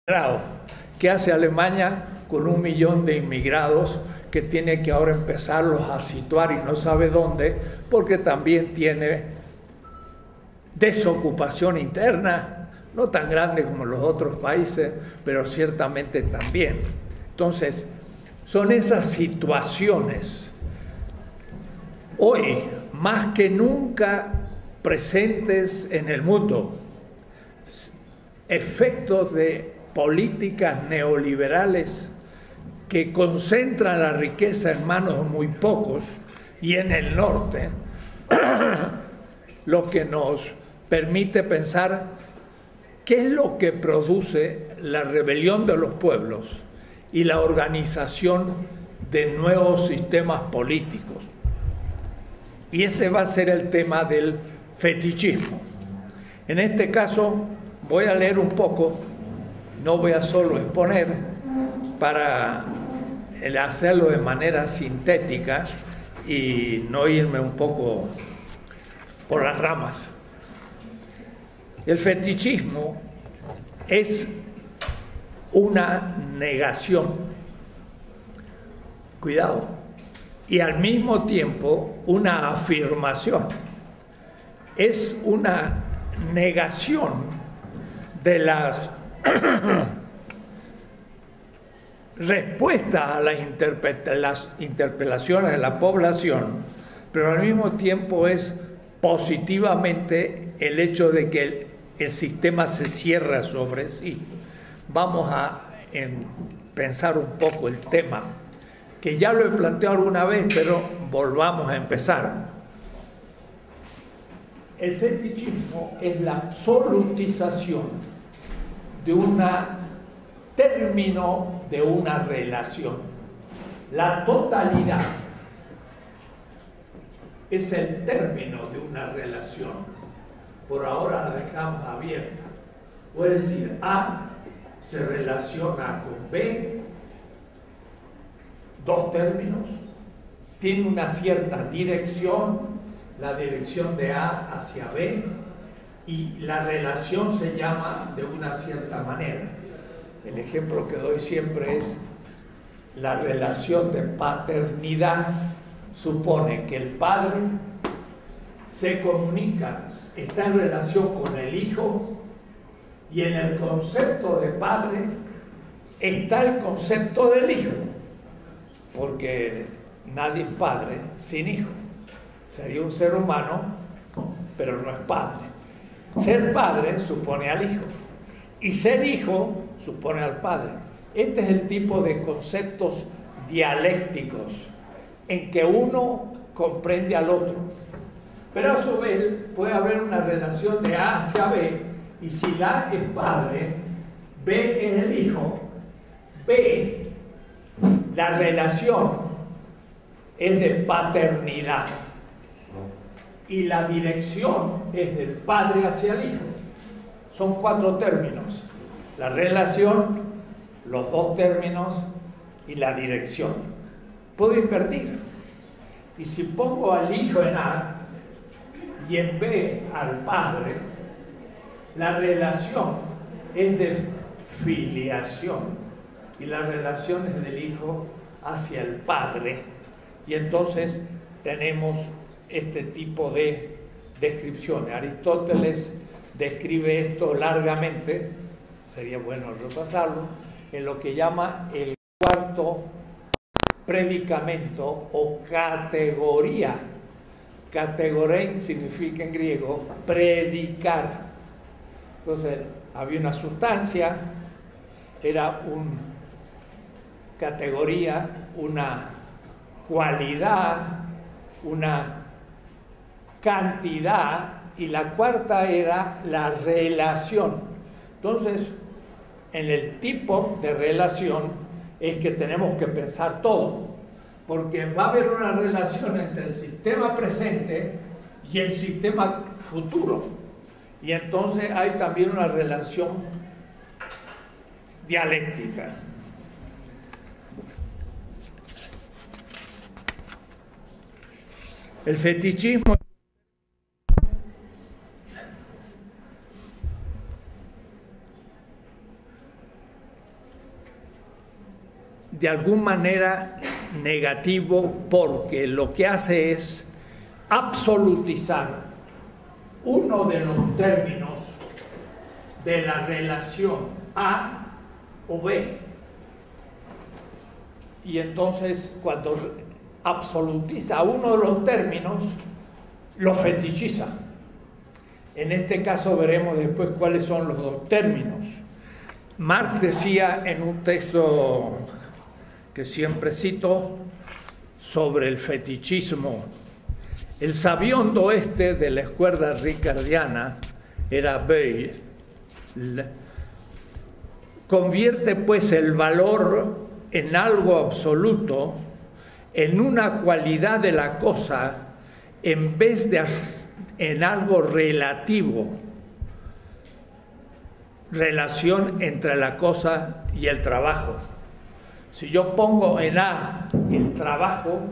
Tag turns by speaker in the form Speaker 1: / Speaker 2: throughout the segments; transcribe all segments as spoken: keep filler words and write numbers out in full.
Speaker 1: ¿Qué hace Alemania con un millón de inmigrados que tiene que ahora empezarlos a situar y no sabe dónde? Porque también tiene desocupación interna, no tan grande como los otros países, pero ciertamente también. Entonces, son esas situaciones hoy más que nunca presentes en el mundo, efectos de políticas neoliberales que concentran la riqueza en manos de muy pocos y en el norte, lo que nos permite pensar qué es lo que produce la rebelión de los pueblos y la organización de nuevos sistemas políticos. Y ese va a ser el tema del fetichismo. En este caso voy a leer un poco, no voy a solo exponer, para hacerlo de manera sintética y no irme un poco por las ramas. El fetichismo es una negación, cuidado, y al mismo tiempo una afirmación. Es una negación de las respuestas a las, las interpelaciones de la población, pero al mismo tiempo es positivamente el hecho de que el, el sistema se cierra sobre sí. Vamos a en, pensar un poco el tema, que ya lo he planteado alguna vez, pero volvamos a empezar. El fetichismo es la absolutización de un término de una relación. La totalidad es el término de una relación. Por ahora la dejamos abierta. Puede decir A se relaciona con B, dos términos, tiene una cierta dirección, la dirección de A hacia B, y la relación se llama de una cierta manera. El ejemplo que doy siempre es la relación de paternidad. Supone que el padre se comunica, está en relación con el hijo, y en el concepto de padre está el concepto del hijo, porque nadie es padre sin hijo. Sería un ser humano, pero no es padre. Ser padre supone al hijo, y ser hijo supone al padre. Este es el tipo de conceptos dialécticos en que uno comprende al otro. Pero a su vez puede haber una relación de A hacia B, y si la A es padre, B es el hijo, B, la relación es de paternidad y la dirección es del padre hacia el hijo. Son cuatro términos: la relación, los dos términos y la dirección. Puedo invertir, y si pongo al hijo en A y en B al padre, la relación es de filiación y la relación es del hijo hacia el padre, y entonces tenemos este tipo de descripciones. Aristóteles describe esto largamente, sería bueno repasarlo, en lo que llama el cuarto predicamento o categoría. Categorein significa en griego predicar. Entonces había una sustancia, era una categoría, una cualidad, una cantidad, y la cuarta era la relación. Entonces, en el tipo de relación es que tenemos que pensar todo, porque va a haber una relación entre el sistema presente y el sistema futuro, y entonces hay también una relación dialéctica. El fetichismo de alguna manera negativo, porque lo que hace es absolutizar uno de los términos de la relación A o B. Y entonces, cuando absolutiza uno de los términos, lo fetichiza. En este caso veremos después cuáles son los dos términos. Marx decía en un texto que siempre cito sobre el fetichismo: el sabiondo este de la escuela ricardiana era Bale. Convierte pues el valor en algo absoluto, en una cualidad de la cosa, en vez de en algo relativo, relación entre la cosa y el trabajo. Si yo pongo en A el trabajo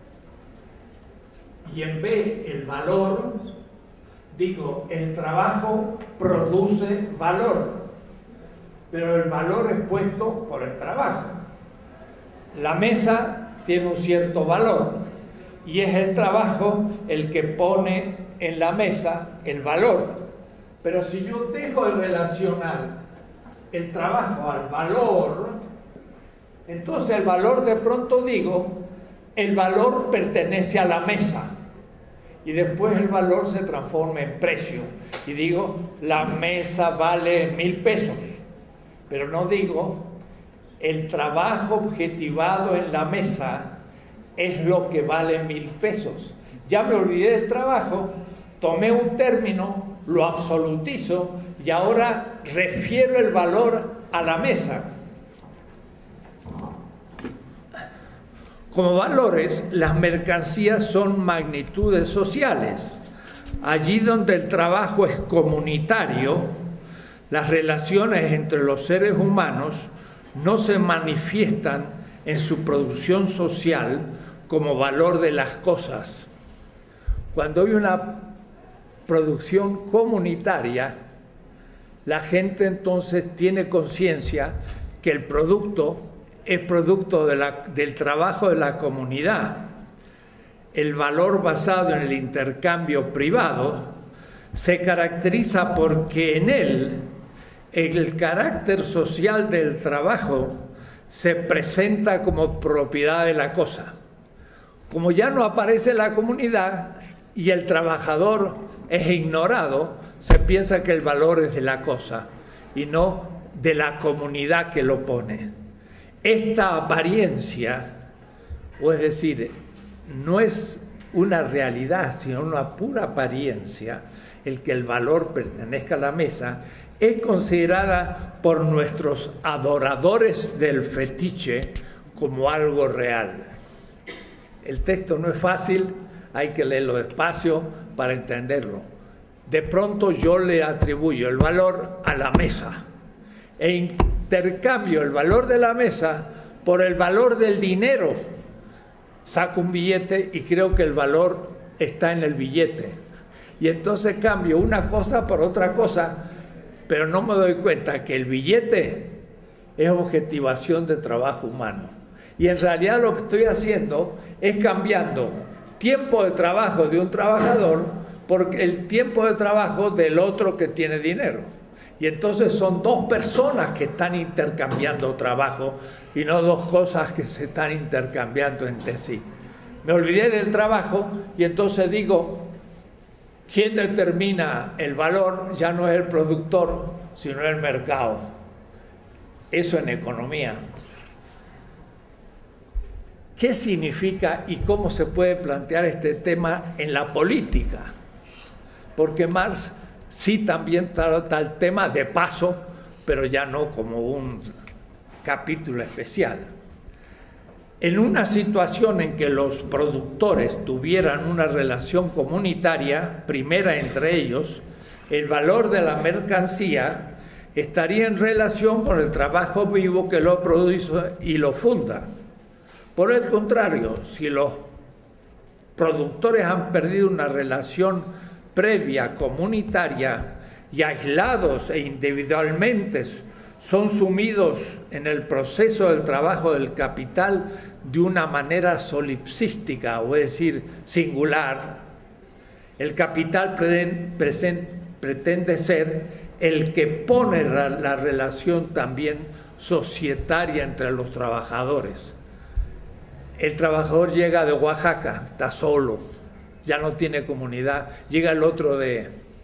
Speaker 1: y en B el valor, digo, el trabajo produce valor, pero el valor es puesto por el trabajo. La mesa tiene un cierto valor y es el trabajo el que pone en la mesa el valor. Pero si yo dejo de relacionar el trabajo al valor, entonces el valor, de pronto digo, el valor pertenece a la mesa. Y después el valor se transforma en precio. Y digo, la mesa vale mil pesos. Pero no digo, el trabajo objetivado en la mesa es lo que vale mil pesos. Ya me olvidé del trabajo, tomé un término, lo absolutizo y ahora refiero el valor a la mesa. Como valores, las mercancías son magnitudes sociales. Allí donde el trabajo es comunitario, las relaciones entre los seres humanos no se manifiestan en su producción social como valor de las cosas. Cuando hay una producción comunitaria, la gente entonces tiene conciencia que el producto es producto de la, del trabajo de la comunidad. El valor basado en el intercambio privado se caracteriza porque en él el carácter social del trabajo se presenta como propiedad de la cosa. Como ya no aparece la comunidad y el trabajador es ignorado, se piensa que el valor es de la cosa y no de la comunidad que lo pone. Esta apariencia, o es decir, no es una realidad, sino una pura apariencia, el que el valor pertenezca a la mesa, es considerada por nuestros adoradores del fetiche como algo real. El texto no es fácil, hay que leerlo despacio para entenderlo. De pronto yo le atribuyo el valor a la mesa e intercambio el valor de la mesa por el valor del dinero. Saco un billete y creo que el valor está en el billete. Y entonces cambio una cosa por otra cosa, pero no me doy cuenta que el billete es objetivación de trabajo humano. Y en realidad lo que estoy haciendo es cambiando tiempo de trabajo de un trabajador por el tiempo de trabajo del otro que tiene dinero. Y entonces son dos personas que están intercambiando trabajo y no dos cosas que se están intercambiando entre sí. Me olvidé del trabajo y entonces digo, ¿quién determina el valor? Ya no es el productor, sino el mercado. Eso en economía. ¿Qué significa y cómo se puede plantear este tema en la política? Porque Marx sí también trata el tema de paso, pero ya no como un capítulo especial. En una situación en que los productores tuvieran una relación comunitaria, primera entre ellos, el valor de la mercancía estaría en relación con el trabajo vivo que lo produce y lo funda. Por el contrario, si los productores han perdido una relación previa comunitaria y aislados e individualmente son sumidos en el proceso del trabajo del capital de una manera solipsística, o es decir, singular. El capital pretende ser el que pone la relación también societaria entre los trabajadores. El trabajador llega de Oaxaca, está solo, ya no tiene comunidad, llega el otro de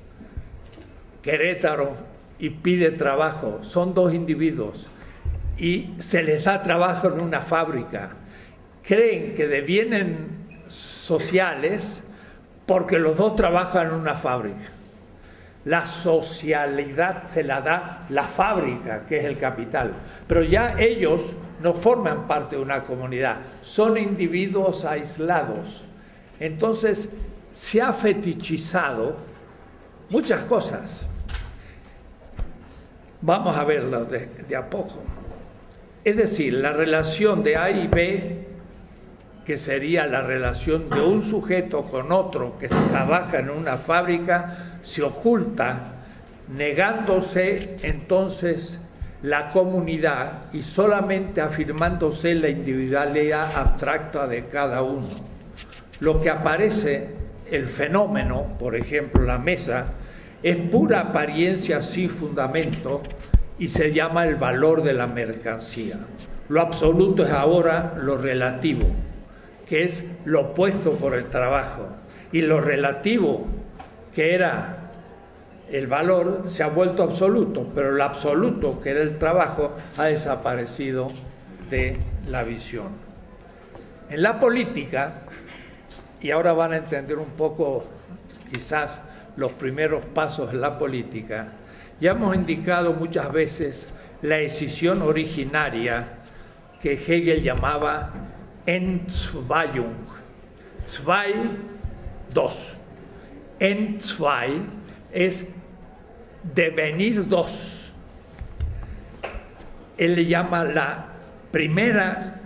Speaker 1: Querétaro y pide trabajo, son dos individuos y se les da trabajo en una fábrica. Creen que devienen sociales porque los dos trabajan en una fábrica. La socialidad se la da la fábrica, que es el capital, pero ya ellos no forman parte de una comunidad, son individuos aislados. Entonces se ha fetichizado muchas cosas. Vamos a verlo de, de a poco. Es decir, la relación de A y B, que sería la relación de un sujeto con otro que trabaja en una fábrica, se oculta, negándose entonces la comunidad y solamente afirmándose la individualidad abstracta de cada uno. Lo que aparece, el fenómeno, por ejemplo, la mesa, es pura apariencia sin fundamento y se llama el valor de la mercancía. Lo absoluto es ahora lo relativo, que es lo opuesto por el trabajo, y lo relativo, que era el valor, se ha vuelto absoluto, pero lo absoluto, que era el trabajo, ha desaparecido de la visión. En la política, y ahora van a entender un poco quizás los primeros pasos de la política, ya hemos indicado muchas veces la escisión originaria que Hegel llamaba Entzweiung. Zwei, dos. Entzwei es devenir dos. Él le llama la primera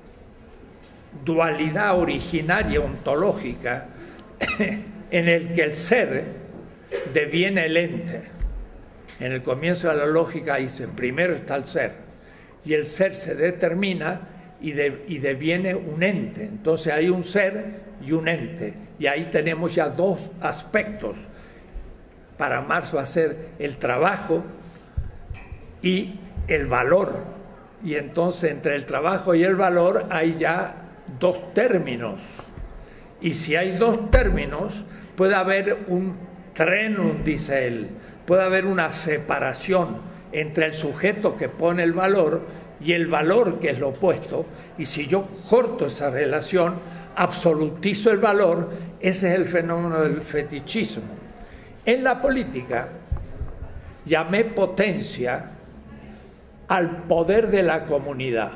Speaker 1: dualidad originaria ontológica en el que el ser deviene el ente. En el comienzo de la lógica dice, primero está el ser, y el ser se determina y, de, y deviene un ente. Entonces hay un ser y un ente, y ahí tenemos ya dos aspectos. Para Marx va a ser el trabajo y el valor, y entonces entre el trabajo y el valor hay ya dos términos, y si hay dos términos puede haber un trenum, dice él, puede haber una separación entre el sujeto que pone el valor y el valor que es lo opuesto, y si yo corto esa relación, absolutizo el valor. Ese es el fenómeno del fetichismo. En la política llamé potencia al poder de la comunidad,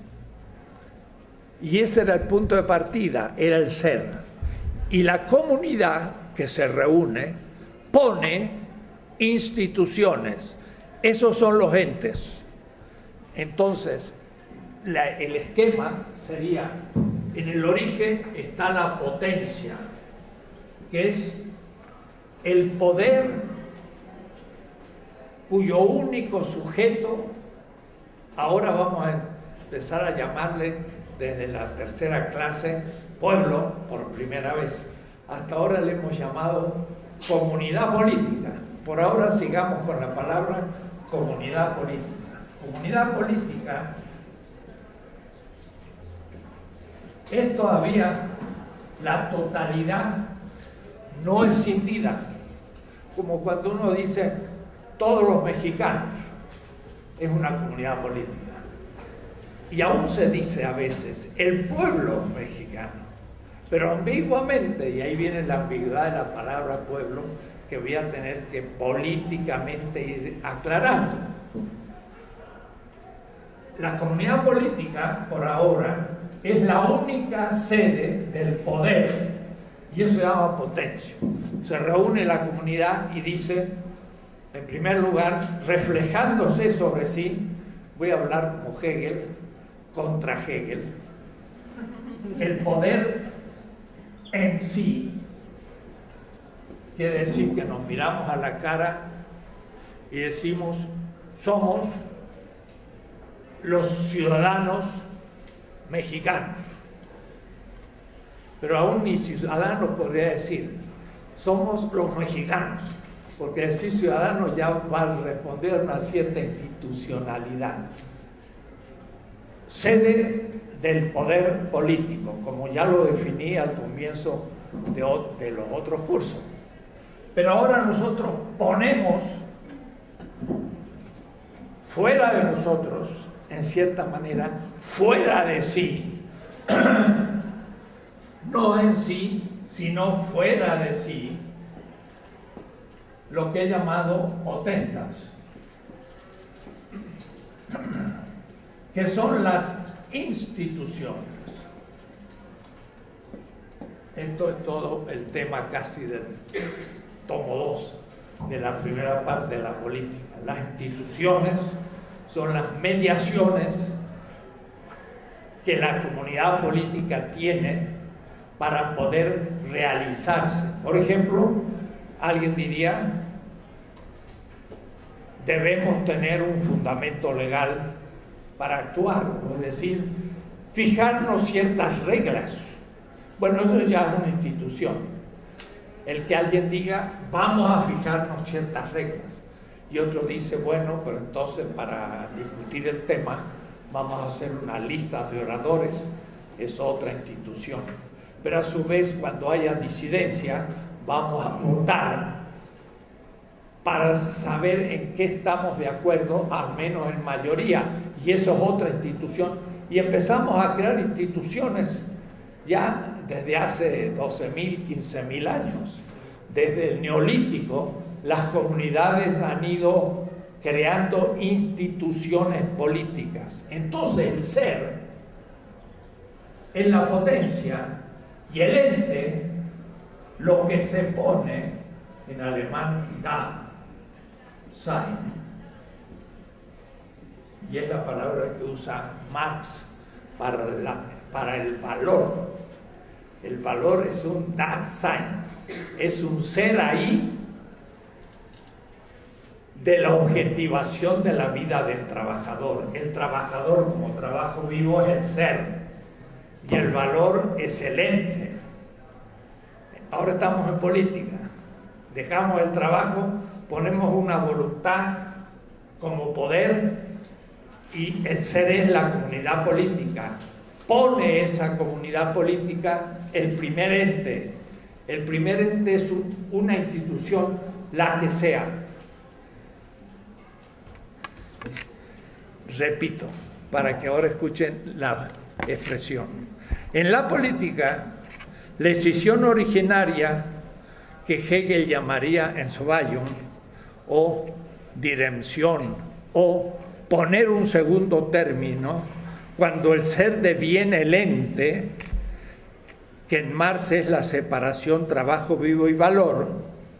Speaker 1: y ese era el punto de partida, era el ser, y la comunidad que se reúne pone instituciones, esos son los entes. Entonces la, el esquema sería, en el origen está la potencia, que es el poder cuyo único sujeto, ahora vamos a empezar a llamarle desde la tercera clase pueblo por primera vez. Hasta ahora le hemos llamado comunidad política. Por ahora sigamos con la palabra comunidad política. Comunidad política es todavía la totalidad no escindida, como cuando uno dice todos los mexicanos, es una comunidad política. Y aún se dice a veces el pueblo mexicano, pero ambiguamente, y ahí viene la ambigüedad de la palabra pueblo, que voy a tener que políticamente ir aclarando. La comunidad política, por ahora, es la única sede del poder, y eso se llama potencia. Se reúne la comunidad y dice, en primer lugar, reflejándose sobre sí, voy a hablar como Hegel, contra Hegel, el poder en sí quiere decir que nos miramos a la cara y decimos, somos los ciudadanos mexicanos. Pero aún ni ciudadanos podría decir, somos los mexicanos, porque decir ciudadanos ya va a responder a una cierta institucionalidad. Sede del poder político, como ya lo definí al comienzo de, de los otros cursos. Pero ahora nosotros ponemos fuera de nosotros, en cierta manera, fuera de sí, no en sí, sino fuera de sí, lo que he llamado potestas, que son las instituciones. Esto es todo el tema casi del tomo dos de la primera parte de la política. Las instituciones son las mediaciones que la comunidad política tiene para poder realizarse. Por ejemplo, alguien diría, debemos tener un fundamento legal para actuar, es decir, fijarnos ciertas reglas. Bueno, eso ya es una institución. El que alguien diga, vamos a fijarnos ciertas reglas. Y otro dice, bueno, pero entonces para discutir el tema vamos a hacer una lista de oradores. Es otra institución. Pero a su vez, cuando haya disidencia, vamos a votar para saber en qué estamos de acuerdo, al menos en mayoría. Y eso es otra institución. Y empezamos a crear instituciones ya desde hace doce mil, quince mil años. Desde el Neolítico, las comunidades han ido creando instituciones políticas. Entonces el ser es la potencia y el ente lo que se pone, en alemán, da, sein, y es la palabra que usa Marx para, la, para el valor. El valor es un Dasein, es un ser ahí de la objetivación de la vida del trabajador. El trabajador como trabajo vivo es el ser y el valor es el ente. Ahora estamos en política, dejamos el trabajo, ponemos una voluntad como poder y el ser es la comunidad política. Pone esa comunidad política el primer ente. El primer ente es una institución, la que sea. Repito, para que ahora escuchen la expresión. En la política, la decisión originaria que Hegel llamaría Ensweigung o dirección o poner un segundo término, cuando el ser deviene el ente, que en Marx es la separación trabajo vivo y valor,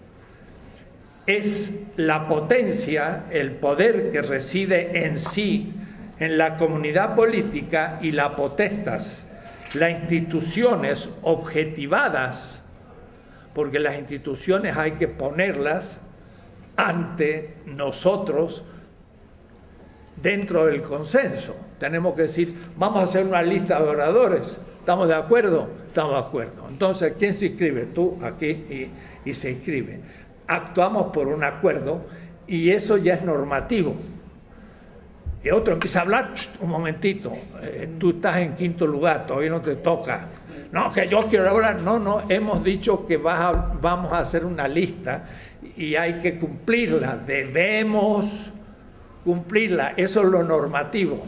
Speaker 1: es la potencia, el poder que reside en sí, en la comunidad política y la potestas, las instituciones objetivadas, porque las instituciones hay que ponerlas ante nosotros dentro del consenso. Tenemos que decir, vamos a hacer una lista de oradores, ¿estamos de acuerdo? Estamos de acuerdo. Entonces, ¿quién se inscribe? Tú aquí y, y se inscribe. Actuamos por un acuerdo y eso ya es normativo. Y otro empieza a hablar, un momentito, eh, tú estás en quinto lugar, todavía no te toca. No, que yo quiero hablar. No, no, hemos dicho que vas a, vamos a hacer una lista y hay que cumplirla, debemos cumplirla, eso es lo normativo.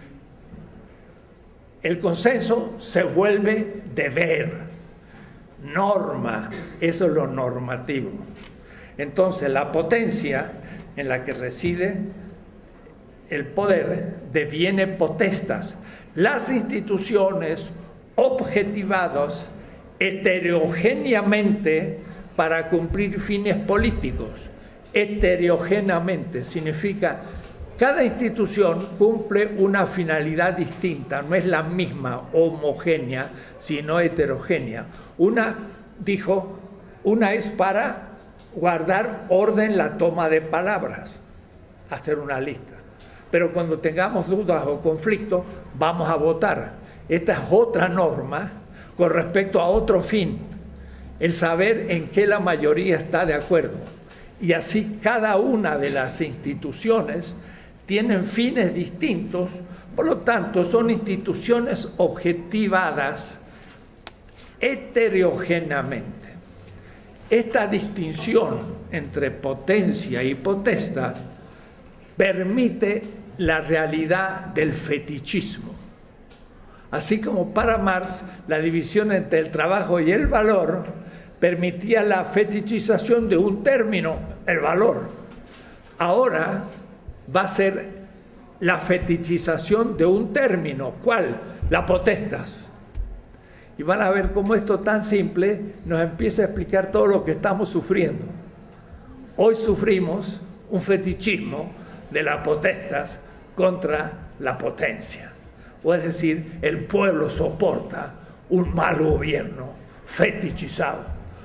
Speaker 1: El consenso se vuelve deber, norma, eso es lo normativo. Entonces la potencia en la que reside el poder deviene potestas. Las instituciones objetivadas heterogéneamente para cumplir fines políticos. Heterogéneamente significa cada institución cumple una finalidad distinta, no es la misma homogénea, sino heterogénea. Una, dijo, una es para guardar orden la toma de palabras, hacer una lista. pero cuando tengamos dudas o conflictos, vamos a votar. Esta es otra norma con respecto a otro fin, el saber en qué la mayoría está de acuerdo. Y así cada una de las instituciones tienen fines distintos, por lo tanto son instituciones objetivadas heterogéneamente. Esta distinción entre potencia y potestad permite la realidad del fetichismo. Así como para Marx la división entre el trabajo y el valor permitía la fetichización de un término, el valor. Ahora va a ser la fetichización de un término, ¿cuál? La potestas. Y van a ver cómo esto tan simple nos empieza a explicar todo lo que estamos sufriendo. Hoy sufrimos un fetichismo de las potestas contra la potencia. O es decir, el pueblo soporta un mal gobierno fetichizado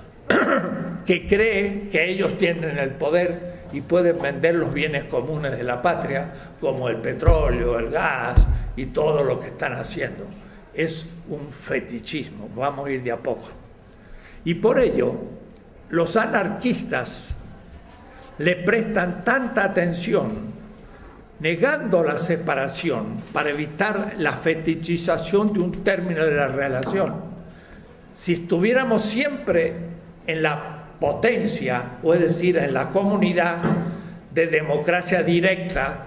Speaker 1: que cree que ellos tienen el poder y pueden vender los bienes comunes de la patria, como el petróleo, el gas y todo lo que están haciendo. Es un fetichismo, vamos a ir de a poco. Y por ello, los anarquistas le prestan tanta atención, negando la separación para evitar la fetichización de un término de la relación. Si estuviéramos siempre en la potencia, o es decir, en la comunidad de democracia directa,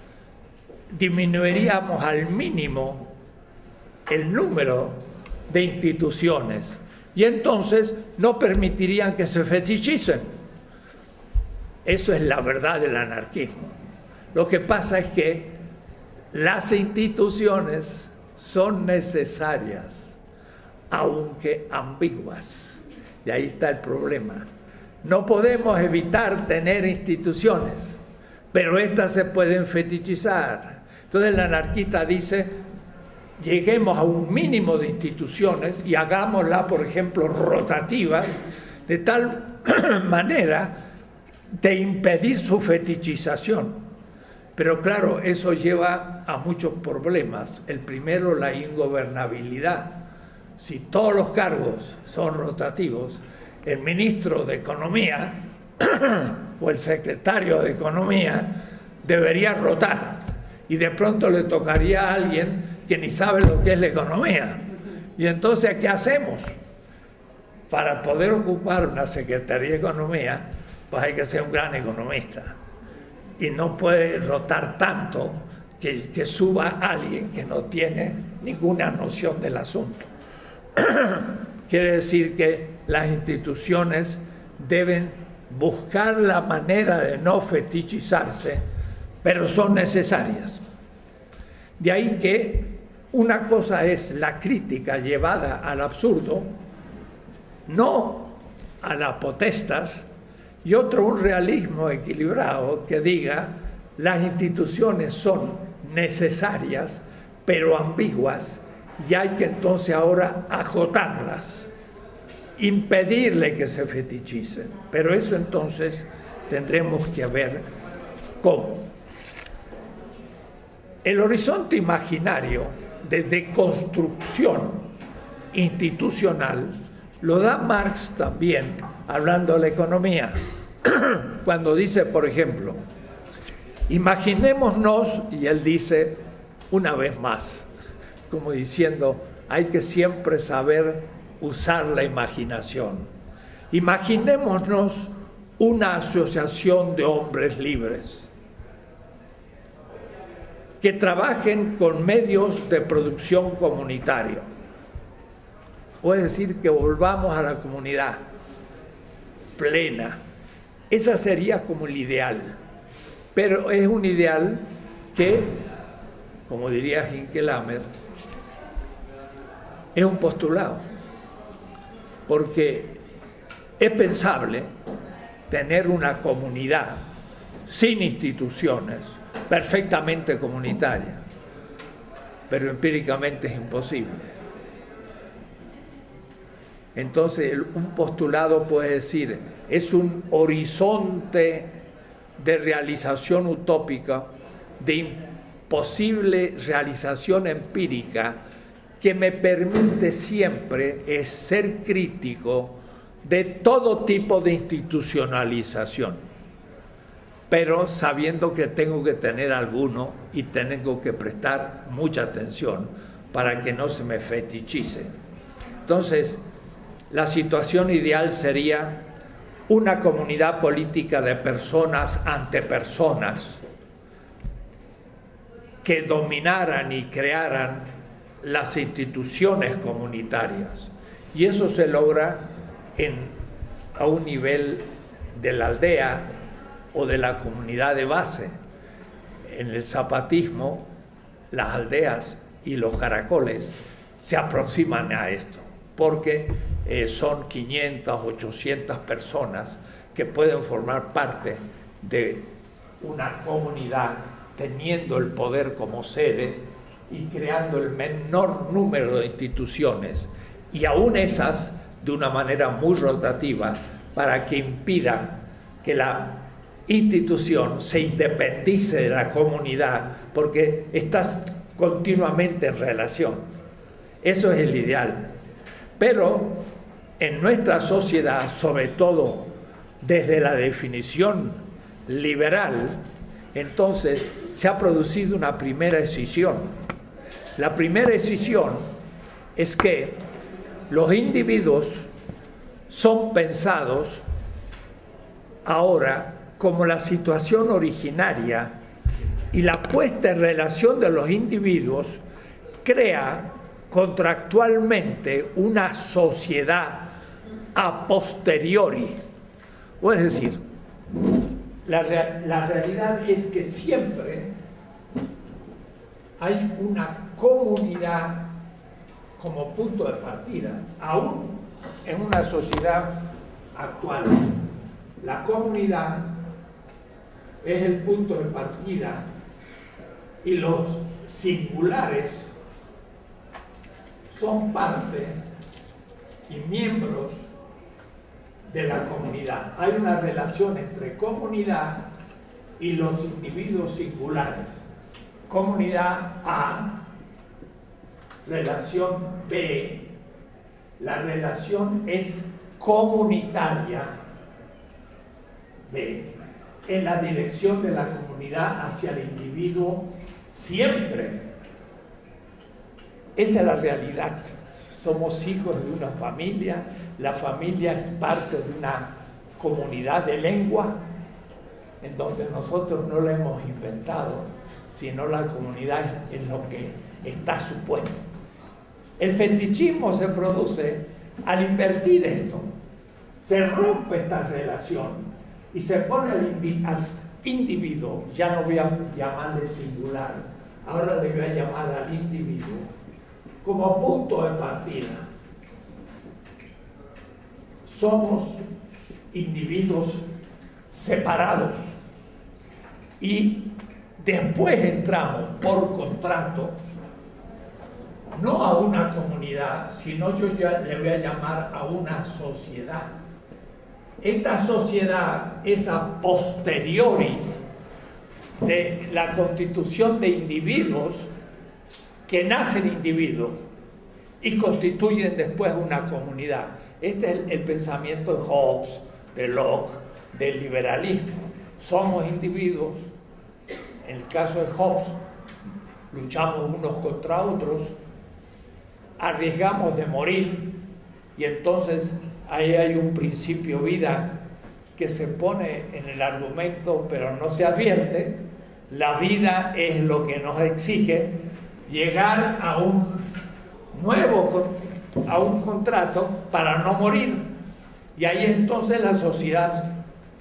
Speaker 1: disminuiríamos al mínimo el número de instituciones y entonces no permitirían que se fetichicen. Eso es la verdad del anarquismo. Lo que pasa es que las instituciones son necesarias, aunque ambiguas. Y ahí está el problema. No podemos evitar tener instituciones, pero estas se pueden fetichizar. Entonces el anarquista dice, lleguemos a un mínimo de instituciones y hagámoslas, por ejemplo, rotativas, de tal manera de impedir su fetichización. Pero claro, eso lleva a muchos problemas. El primero, la ingobernabilidad. Si todos los cargos son rotativos, el ministro de Economía o el secretario de Economía debería rotar y de pronto le tocaría a alguien que ni sabe lo que es la economía. Y entonces, ¿qué hacemos? Para poder ocupar una Secretaría de Economía, pues hay que ser un gran economista. Y no puede rotar tanto que, que suba alguien que no tiene ninguna noción del asunto. Quiere decir que las instituciones deben buscar la manera de no fetichizarse, pero son necesarias. De ahí que una cosa es la crítica llevada al absurdo, no a las potestas, y otro un realismo equilibrado que diga las instituciones son necesarias pero ambiguas y hay que entonces ahora acotarlas, impedirle que se fetichicen, pero eso entonces tendremos que ver cómo. El horizonte imaginario de deconstrucción institucional lo da Marx también hablando de la economía, cuando dice, por ejemplo, imaginémonos, y él dice una vez más, como diciendo, hay que siempre saber usar la imaginación. Imaginémonos una asociación de hombres libres que trabajen con medios de producción comunitario. O es decir, que volvamos a la comunidad plena. Esa sería como el ideal. Pero es un ideal que, como diría Hinckelhammer, es un postulado. Porque es pensable tener una comunidad sin instituciones, perfectamente comunitaria, pero empíricamente es imposible. Entonces, un postulado puede decir, es un horizonte de realización utópica de posible realización empírica que me permite siempre es ser crítico de todo tipo de institucionalización, pero sabiendo que tengo que tener alguno y tengo que prestar mucha atención para que no se me fetichice. Entonces, la situación ideal sería una comunidad política de personas ante personas que dominaran y crearan las instituciones comunitarias. Y eso se logra en, a un nivel de la aldea o de la comunidad de base. En el zapatismo, las aldeas y los caracoles se aproximan a esto, porque eh, son quinientas, ochocientas personas que pueden formar parte de una comunidad teniendo el poder como sede y creando el menor número de instituciones, y aún esas de una manera muy rotativa para que impida que la institución se independice de la comunidad, porque estás continuamente en relación. Eso es el ideal. Pero en nuestra sociedad, sobre todo desde la definición liberal, entonces se ha producido una primera escisión. La primera escisión es que los individuos son pensados ahora como la situación originaria, y la puesta en relación de los individuos crea contractualmente una sociedad a posteriori. O es decir, la, la realidad es que siempre hay una comunidad como punto de partida, aún en una sociedad actual. La comunidad es el punto de partida y los singulares son parte y miembros de la comunidad. Hay una relación entre comunidad y los individuos singulares. Comunidad A, relación B, la relación es comunitaria B, en la dirección de la comunidad hacia el individuo siempre. Esa es la realidad. Somos hijos de una familia, la familia es parte de una comunidad de lengua, en donde nosotros no la hemos inventado, sino la comunidad es lo que está supuesto. El fetichismo se produce al invertir esto. Se rompe esta relación y se pone al, al individuo, ya no voy a llamarle singular, ahora le voy a llamar al individuo, como punto de partida. Somos individuos separados y después entramos por contrato no a una comunidad, sino yo ya le voy a llamar a una sociedad. Esta sociedad es a posteriori de la constitución de individuos que nacen individuos y constituyen después una comunidad. Este es el, el pensamiento de Hobbes, de Locke, del liberalismo. Somos individuos. En el caso de Hobbes, luchamos unos contra otros, arriesgamos de morir, y entonces ahí hay un principio vida que se pone en el argumento, pero no se advierte. La vida es lo que nos exige llegar a un nuevo, a un contrato para no morir. Y ahí entonces la sociedad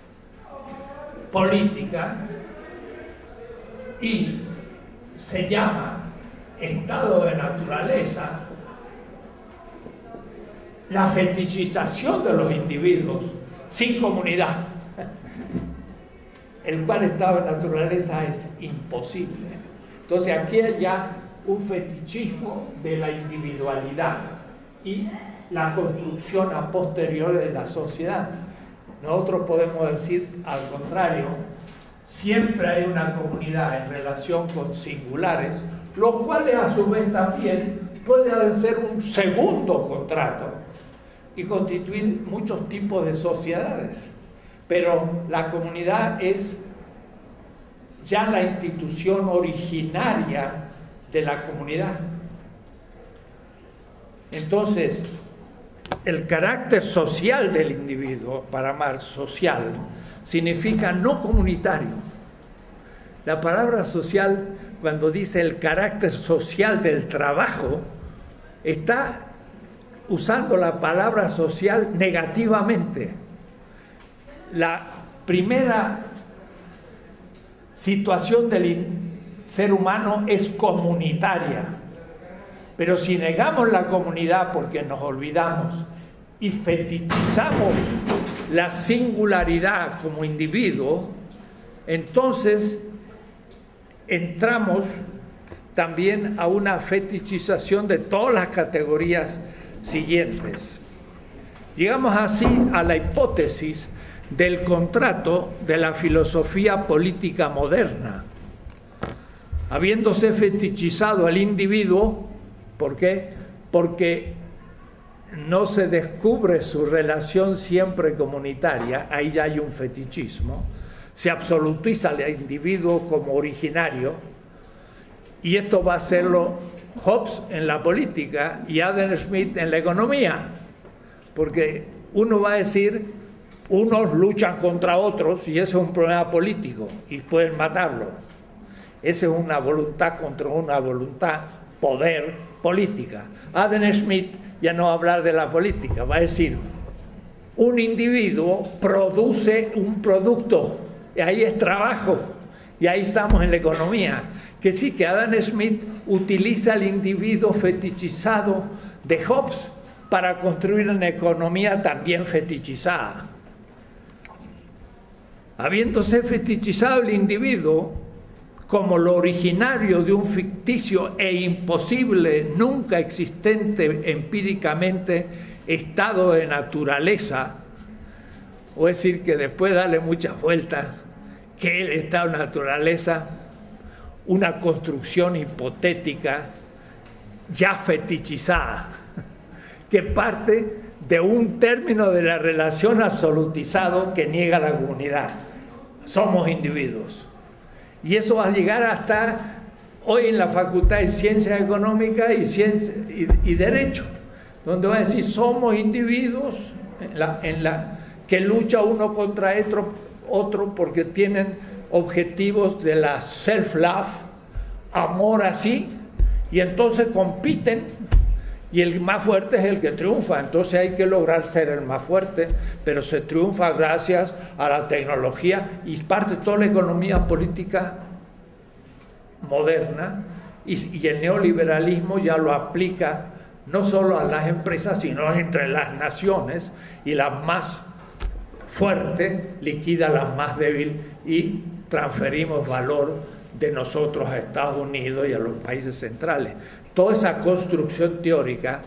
Speaker 1: política, y se llama estado de naturaleza, la fetichización de los individuos sin comunidad, el cual estado de naturaleza es imposible. Entonces aquí hay ya un fetichismo de la individualidad y la construcción a posteriori de la sociedad. Nosotros podemos decir, al contrario, siempre hay una comunidad en relación con singulares, los cuales a su vez también pueden ser un segundo contrato y constituir muchos tipos de sociedades. Pero la comunidad es ya la institución originaria de la comunidad. Entonces, el carácter social del individuo, para Marx, social, significa no comunitario. La palabra social, cuando dice el carácter social del trabajo, está usando la palabra social negativamente. La primera situación del ser humano es comunitaria, pero si negamos la comunidad porque nos olvidamos y fetichizamos la singularidad como individuo, entonces entramos también a una fetichización de todas las categorías siguientes. Llegamos así a la hipótesis del contrato de la filosofía política moderna. Habiéndose fetichizado al individuo, ¿por qué? Porque no se descubre su relación siempre comunitaria, ahí ya hay un fetichismo, se absolutiza al individuo como originario, y esto va a hacerlo Hobbes en la política y Adam Smith en la economía, porque uno va a decir, unos luchan contra otros y eso es un problema político y pueden matarlo. Esa es una voluntad contra una voluntad, poder, política. Adam Smith ya no va a hablar de la política, va a decir, un individuo produce un producto, y ahí es trabajo, y ahí estamos en la economía. Que sí, que Adam Smith utiliza al individuo fetichizado de Hobbes para construir una economía también fetichizada. Habiéndose fetichizado el individuo como lo originario de un ficticio e imposible, nunca existente empíricamente estado de naturaleza, o es decir, que después de darle muchas vueltas, que el estado de naturaleza, una construcción hipotética ya fetichizada, que parte de un término de la relación absolutizado que niega la comunidad. Somos individuos. Y eso va a llegar hasta hoy en la Facultad de Ciencias Económicas y, Ciencia, y, y Derecho, donde va a decir, somos individuos en la, en la, que lucha uno contra otro, otro porque tienen objetivos de la self-love, amor así, y entonces compiten, y el más fuerte es el que triunfa. Entonces hay que lograr ser el más fuerte, pero se triunfa gracias a la tecnología y parte de toda la economía política moderna, y, y el neoliberalismo ya lo aplica no solo a las empresas, sino entre las naciones, y la más fuerte liquida a la más débil y transferimos valor de nosotros a Estados Unidos y a los países centrales. Toda esa construcción teórica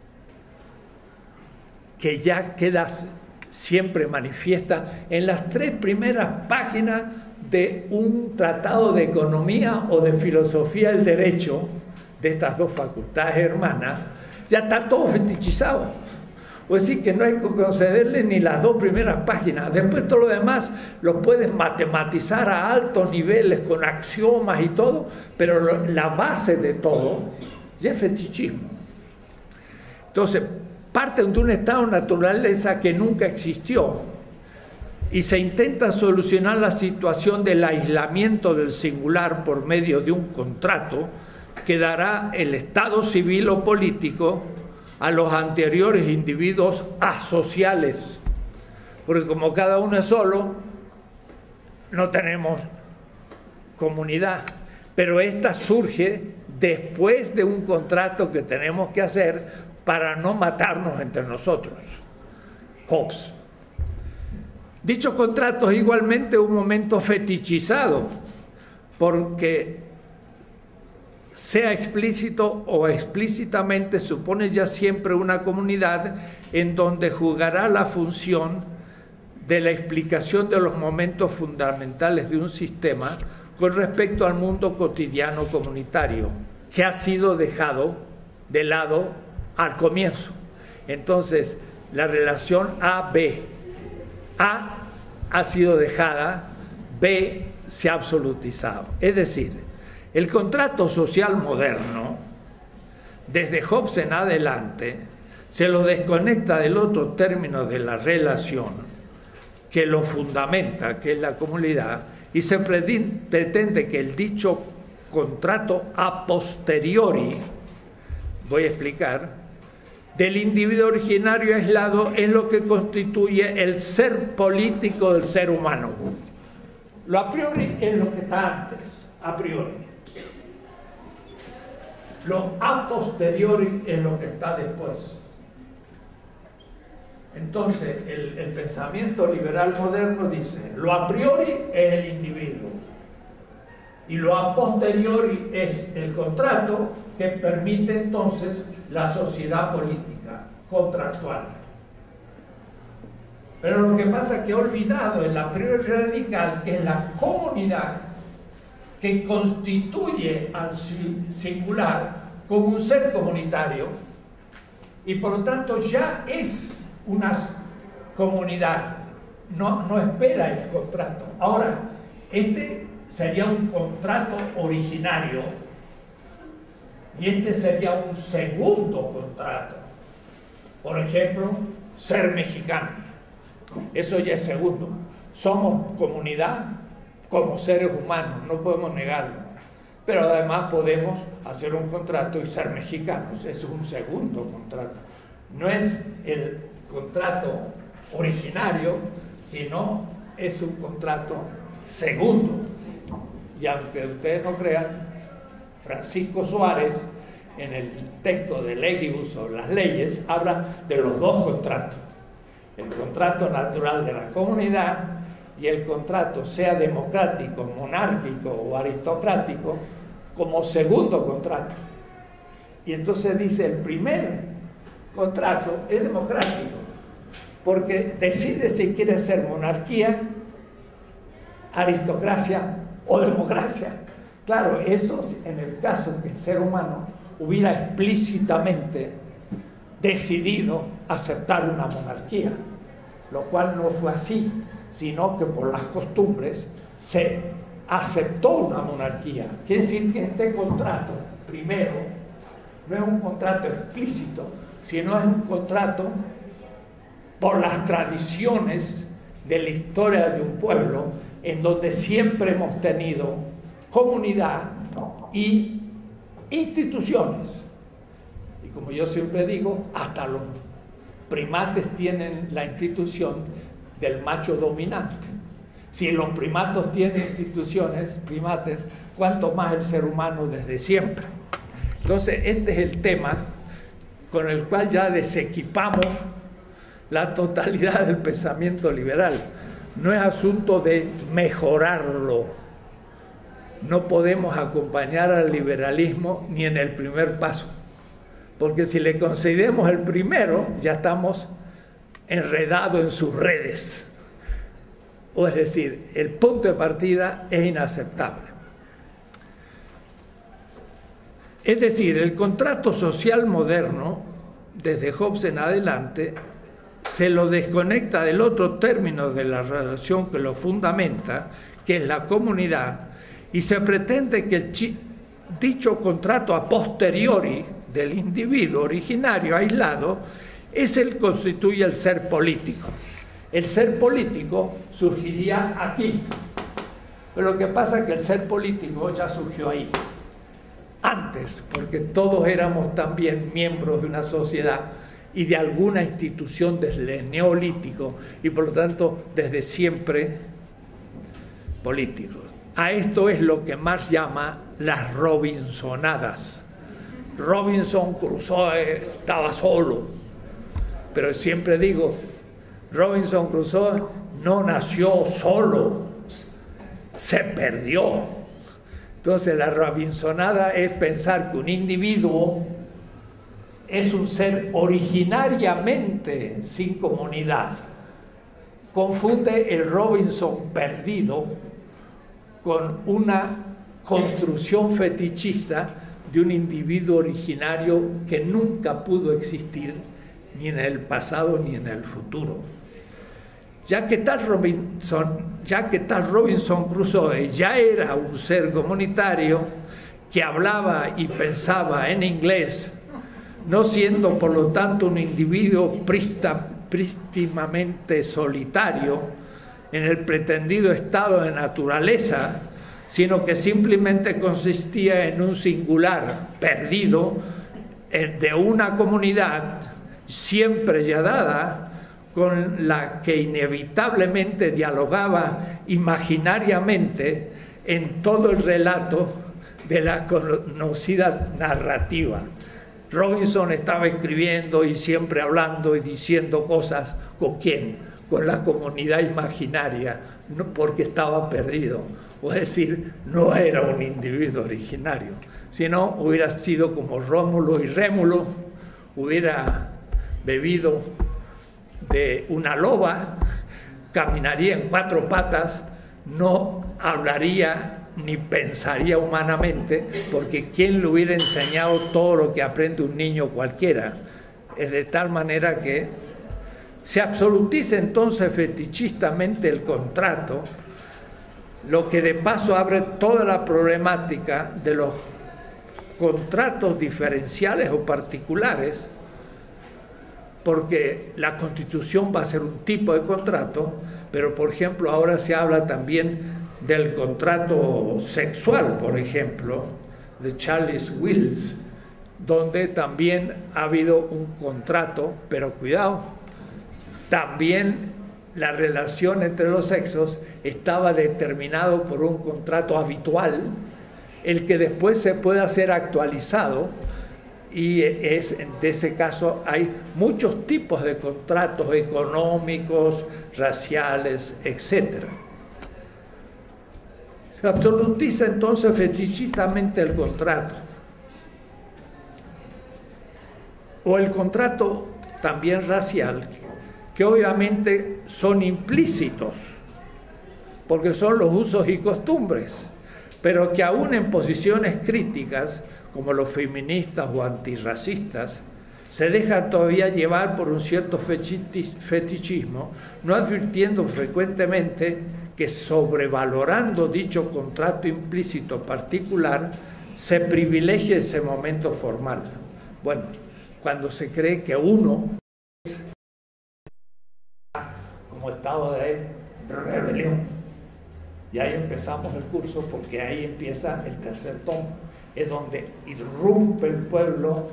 Speaker 1: que ya queda siempre manifiesta en las tres primeras páginas de un tratado de economía o de filosofía del derecho de estas dos facultades hermanas, ya está todo fetichizado. O decir que no hay que concederle ni las dos primeras páginas. Después todo lo demás lo puedes matematizar a altos niveles con axiomas y todo, pero lo, la base de todo ya es fetichismo. Entonces, parten de un estado de naturaleza que nunca existió y se intenta solucionar la situación del aislamiento del singular por medio de un contrato que dará el estado civil o político a los anteriores individuos asociales, porque como cada uno es solo, no tenemos comunidad, pero esta surge después de un contrato que tenemos que hacer para no matarnos entre nosotros. Hobbes. Dicho contrato es igualmente un momento fetichizado, porque sea explícito o explícitamente supone ya siempre una comunidad en donde jugará la función de la explicación de los momentos fundamentales de un sistema con respecto al mundo cotidiano comunitario, que ha sido dejado de lado al comienzo. Entonces, la relación A B. A ha sido dejada, B se ha absolutizado. Es decir, el contrato social moderno, desde Hobbes en adelante, se lo desconecta del otro término de la relación que lo fundamenta, que es la comunidad, y se pretende que el dicho contrato a posteriori, voy a explicar, del individuo originario aislado es lo que constituye el ser político del ser humano. Lo a priori es lo que está antes, a priori. Lo a posteriori es lo que está después. Entonces, el, el pensamiento liberal moderno dice, lo a priori es el individuo y lo a posteriori es el contrato que permite entonces la sociedad política contractual. Pero lo que pasa es que he olvidado el a priori radical, que es la comunidad que constituye al singular como un ser comunitario y por lo tanto ya es una comunidad, no, no espera el contrato. Ahora, este sería un contrato originario y este sería un segundo contrato. Por ejemplo, ser mexicano. Eso ya es segundo. Somos comunidad como seres humanos, no podemos negarlo. Pero además podemos hacer un contrato y ser mexicanos. Eso es un segundo contrato. No es el contrato originario, sino es un contrato segundo. Y aunque ustedes no crean, Francisco Suárez, en el texto de Legibus sobre las leyes, habla de los dos contratos. El contrato natural de la comunidad y el contrato, sea democrático, monárquico o aristocrático, como segundo contrato. Y entonces dice, el primer contrato es democrático, porque decide si quiere ser monarquía, aristocracia o democracia. Claro, eso en el caso que el ser humano hubiera explícitamente decidido aceptar una monarquía, lo cual no fue así, sino que por las costumbres se aceptó una monarquía. Quiere decir que este contrato, primero, no es un contrato explícito, sino es un contrato por las tradiciones de la historia de un pueblo, en donde siempre hemos tenido comunidad y instituciones. Y como yo siempre digo, hasta los primates tienen la institución del macho dominante. Si los primatos tienen instituciones, primates, ¿cuánto más el ser humano desde siempre? Entonces, este es el tema con el cual ya desequipamos la totalidad del pensamiento liberal. No es asunto de mejorarlo. No podemos acompañar al liberalismo ni en el primer paso, porque si le concedemos el primero, ya estamos enredados en sus redes. O es decir, el punto de partida es inaceptable. Es decir, el contrato social moderno, desde Hobbes en adelante, se lo desconecta del otro término de la relación que lo fundamenta, que es la comunidad, y se pretende que el dicho contrato a posteriori del individuo originario aislado es el que constituye el ser político. El ser político surgiría aquí, pero lo que pasa es que el ser político ya surgió ahí, antes, porque todos éramos también miembros de una sociedad y de alguna institución desde el neolítico, y por lo tanto desde siempre políticos. A esto es lo que Marx llama las Robinsonadas. Robinson Crusoe estaba solo, pero siempre digo, Robinson Crusoe no nació solo, se perdió. Entonces la Robinsonada es pensar que un individuo es un ser originariamente sin comunidad, confunde el Robinson perdido con una construcción fetichista de un individuo originario que nunca pudo existir ni en el pasado ni en el futuro. Ya que tal Robinson, ya que tal Robinson Crusoe ya era un ser comunitario que hablaba y pensaba en inglés, no siendo por lo tanto un individuo prista, prístimamente solitario en el pretendido estado de naturaleza, sino que simplemente consistía en un singular perdido de una comunidad siempre ya dada, con la que inevitablemente dialogaba imaginariamente en todo el relato de la conocida narrativa. Robinson estaba escribiendo y siempre hablando y diciendo cosas ¿con quién? Con la comunidad imaginaria, no porque estaba perdido. Es decir, no era un individuo originario, sino hubiera sido como Rómulo y Rémulo, hubiera bebido de una loba, caminaría en cuatro patas, no hablaría ni pensaría humanamente, porque ¿quién le hubiera enseñado todo lo que aprende un niño cualquiera? Es de tal manera que se absolutiza entonces fetichistamente el contrato, lo que de paso abre toda la problemática de los contratos diferenciales o particulares, porque la Constitución va a ser un tipo de contrato, pero por ejemplo ahora se habla también del contrato sexual, por ejemplo, de Charles Wills, donde también ha habido un contrato, pero cuidado, también la relación entre los sexos estaba determinado por un contrato habitual, el que después se puede hacer actualizado, y es, de ese caso hay muchos tipos de contratos económicos, raciales, etcétera. Se absolutiza entonces fetichistamente el contrato. O el contrato también racial, que obviamente son implícitos, porque son los usos y costumbres, pero que aún en posiciones críticas, como los feministas o antirracistas, se dejan todavía llevar por un cierto fetichismo, no advirtiendo frecuentemente que sobrevalorando dicho contrato implícito particular, se privilegia ese momento formal. Bueno, cuando se cree que uno es como estado de rebelión, y ahí empezamos el curso, porque ahí empieza el tercer tomo, es donde irrumpe el pueblo,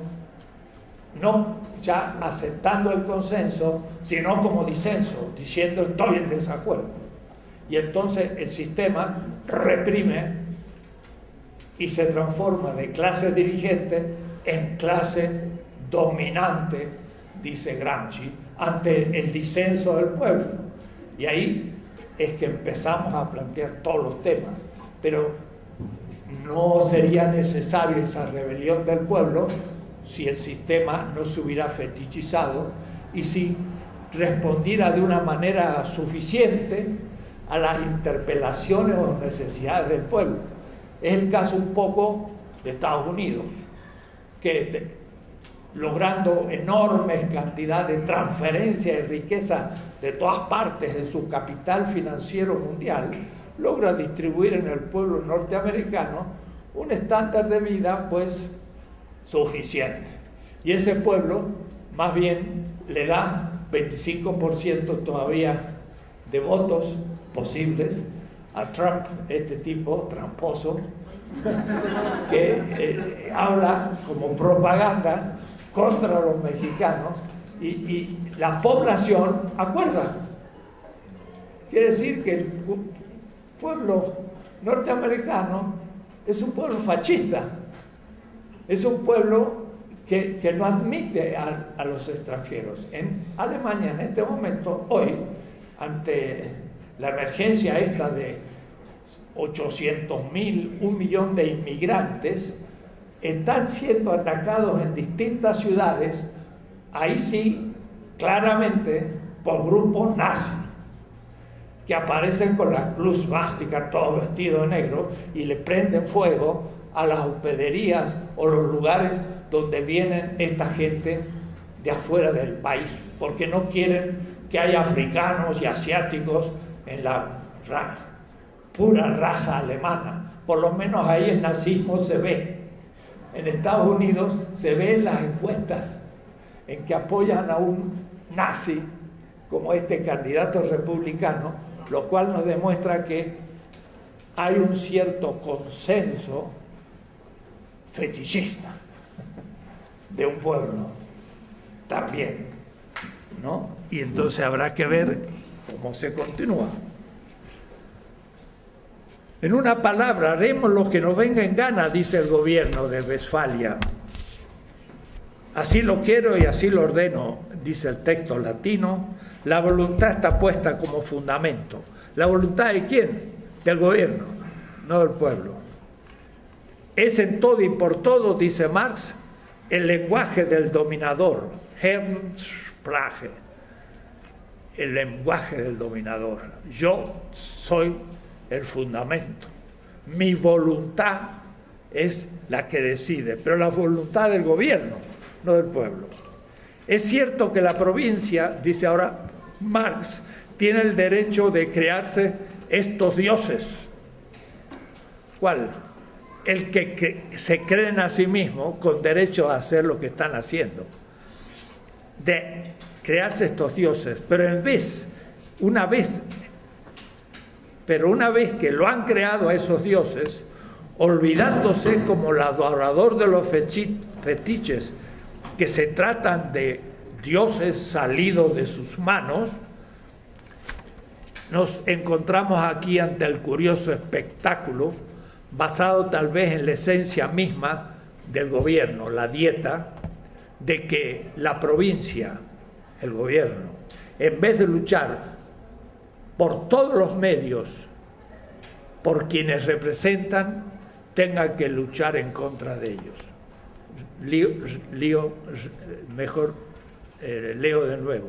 Speaker 1: no ya aceptando el consenso, sino como disenso, diciendo estoy en desacuerdo. Y entonces el sistema reprime y se transforma de clase dirigente en clase dominante, dice Gramsci, ante el disenso del pueblo. Y ahí es que empezamos a plantear todos los temas, pero no sería necesaria esa rebelión del pueblo si el sistema no se hubiera fetichizado y si respondiera de una manera suficiente a las interpelaciones o necesidades del pueblo. Es el caso un poco de Estados Unidos, que te, logrando enormes cantidades de transferencias de riqueza de todas partes de su capital financiero mundial, logra distribuir en el pueblo norteamericano un estándar de vida pues suficiente. Y ese pueblo más bien le da veinticinco por ciento todavía de votos posibles a Trump, este tipo tramposo, que eh, habla como propaganda contra los mexicanos y, y la población acuerda. Quiere decir que el pueblo norteamericano es un pueblo fascista, es un pueblo que, que no admite a, a los extranjeros. En Alemania en este momento, hoy, ante la emergencia esta de ochocientos mil, un millón de inmigrantes, están siendo atacados en distintas ciudades, ahí sí, claramente, por grupos nazis. que aparecen con la cruz vástica, todo vestido de negro, y le prenden fuego a las hospederías o los lugares donde vienen esta gente de afuera del país, porque no quieren que haya africanos y asiáticos en la ra pura raza alemana. Por lo menos ahí el nazismo se ve. En Estados Unidos se ve en las encuestas en que apoyan a un nazi como este candidato republicano, lo cual nos demuestra que hay un cierto consenso fetichista de un pueblo también, ¿no? Y entonces habrá que ver cómo se continúa. En una palabra, haremos lo que nos venga en gana, dice el gobierno de Westfalia. Así lo quiero y así lo ordeno, dice el texto latino. La voluntad está puesta como fundamento. ¿La voluntad de quién? Del gobierno, no del pueblo. Es en todo y por todo, dice Marx, el lenguaje del dominador, Herrensprache, el lenguaje del dominador. Yo soy el fundamento. Mi voluntad es la que decide, pero la voluntad del gobierno, no del pueblo. Es cierto que la provincia, dice ahora Marx, tiene el derecho de crearse estos dioses. ¿Cuál? El que, que se creen a sí mismos con derecho a hacer lo que están haciendo. De crearse estos dioses, pero en vez, una vez, pero una vez que lo han creado a esos dioses, olvidándose como el adorador de los fetiches, que se tratan de dioses salidos de sus manos, nos encontramos aquí ante el curioso espectáculo, basado tal vez en la esencia misma del gobierno, la dieta, de que la provincia, el gobierno, en vez de luchar por todos los medios, por quienes representan, tenga que luchar en contra de ellos. Lío, lío mejor eh, leo de nuevo.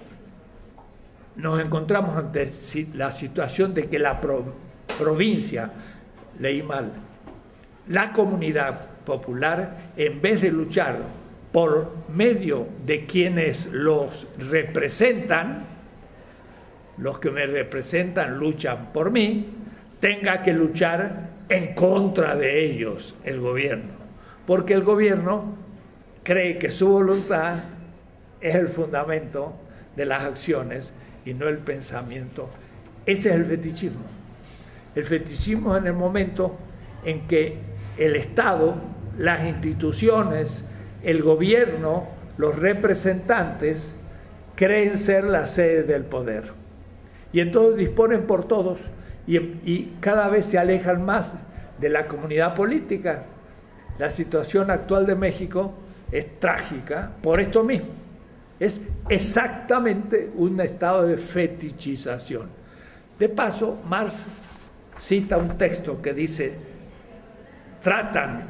Speaker 1: Nos encontramos ante la situación de que la pro, provincia, leí mal, la comunidad popular, en vez de luchar por medio de quienes los representan, los que me representan luchan por mí, tenga que luchar en contra de ellos el gobierno, porque el gobierno cree que su voluntad es el fundamento de las acciones y no el pensamiento. Ese es el fetichismo. El fetichismo es en el momento en que el Estado, las instituciones, el gobierno, los representantes creen ser la sede del poder. Y entonces disponen por todos y, y cada vez se alejan más de la comunidad política. La situación actual de México es trágica por esto mismo. Es exactamente un estado de fetichización. De paso, Marx cita un texto que dice, tratan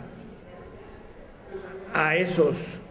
Speaker 1: a esos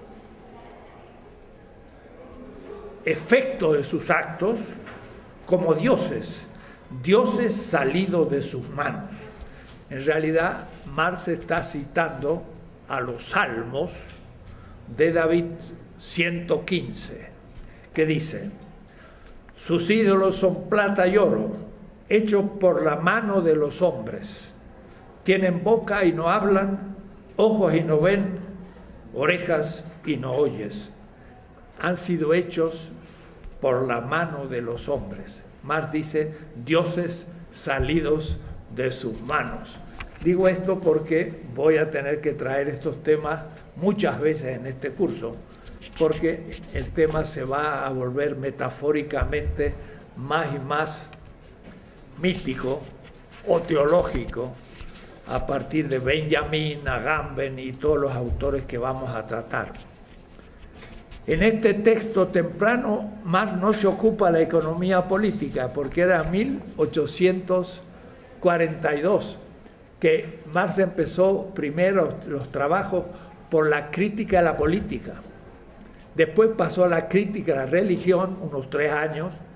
Speaker 1: efectos de sus actos como dioses, dioses salidos de sus manos. En realidad, Marx está citando a los Salmos de David ciento quince, que dice, sus ídolos son plata y oro, hechos por la mano de los hombres. Tienen boca y no hablan, ojos y no ven, orejas y no oyes. Han sido hechos por la mano de los hombres. Marx dice, dioses salidos de sus manos. Digo esto porque voy a tener que traer estos temas muchas veces en este curso, porque el tema se va a volver metafóricamente más y más mítico o teológico a partir de Benjamin, Agamben y todos los autores que vamos a tratar. En este texto temprano, Marx no se ocupa de la economía política, porque era mil ochocientos cuarenta y dos que Marx empezó primero los trabajos por la crítica a la política. Después pasó a la crítica a la religión, unos tres años,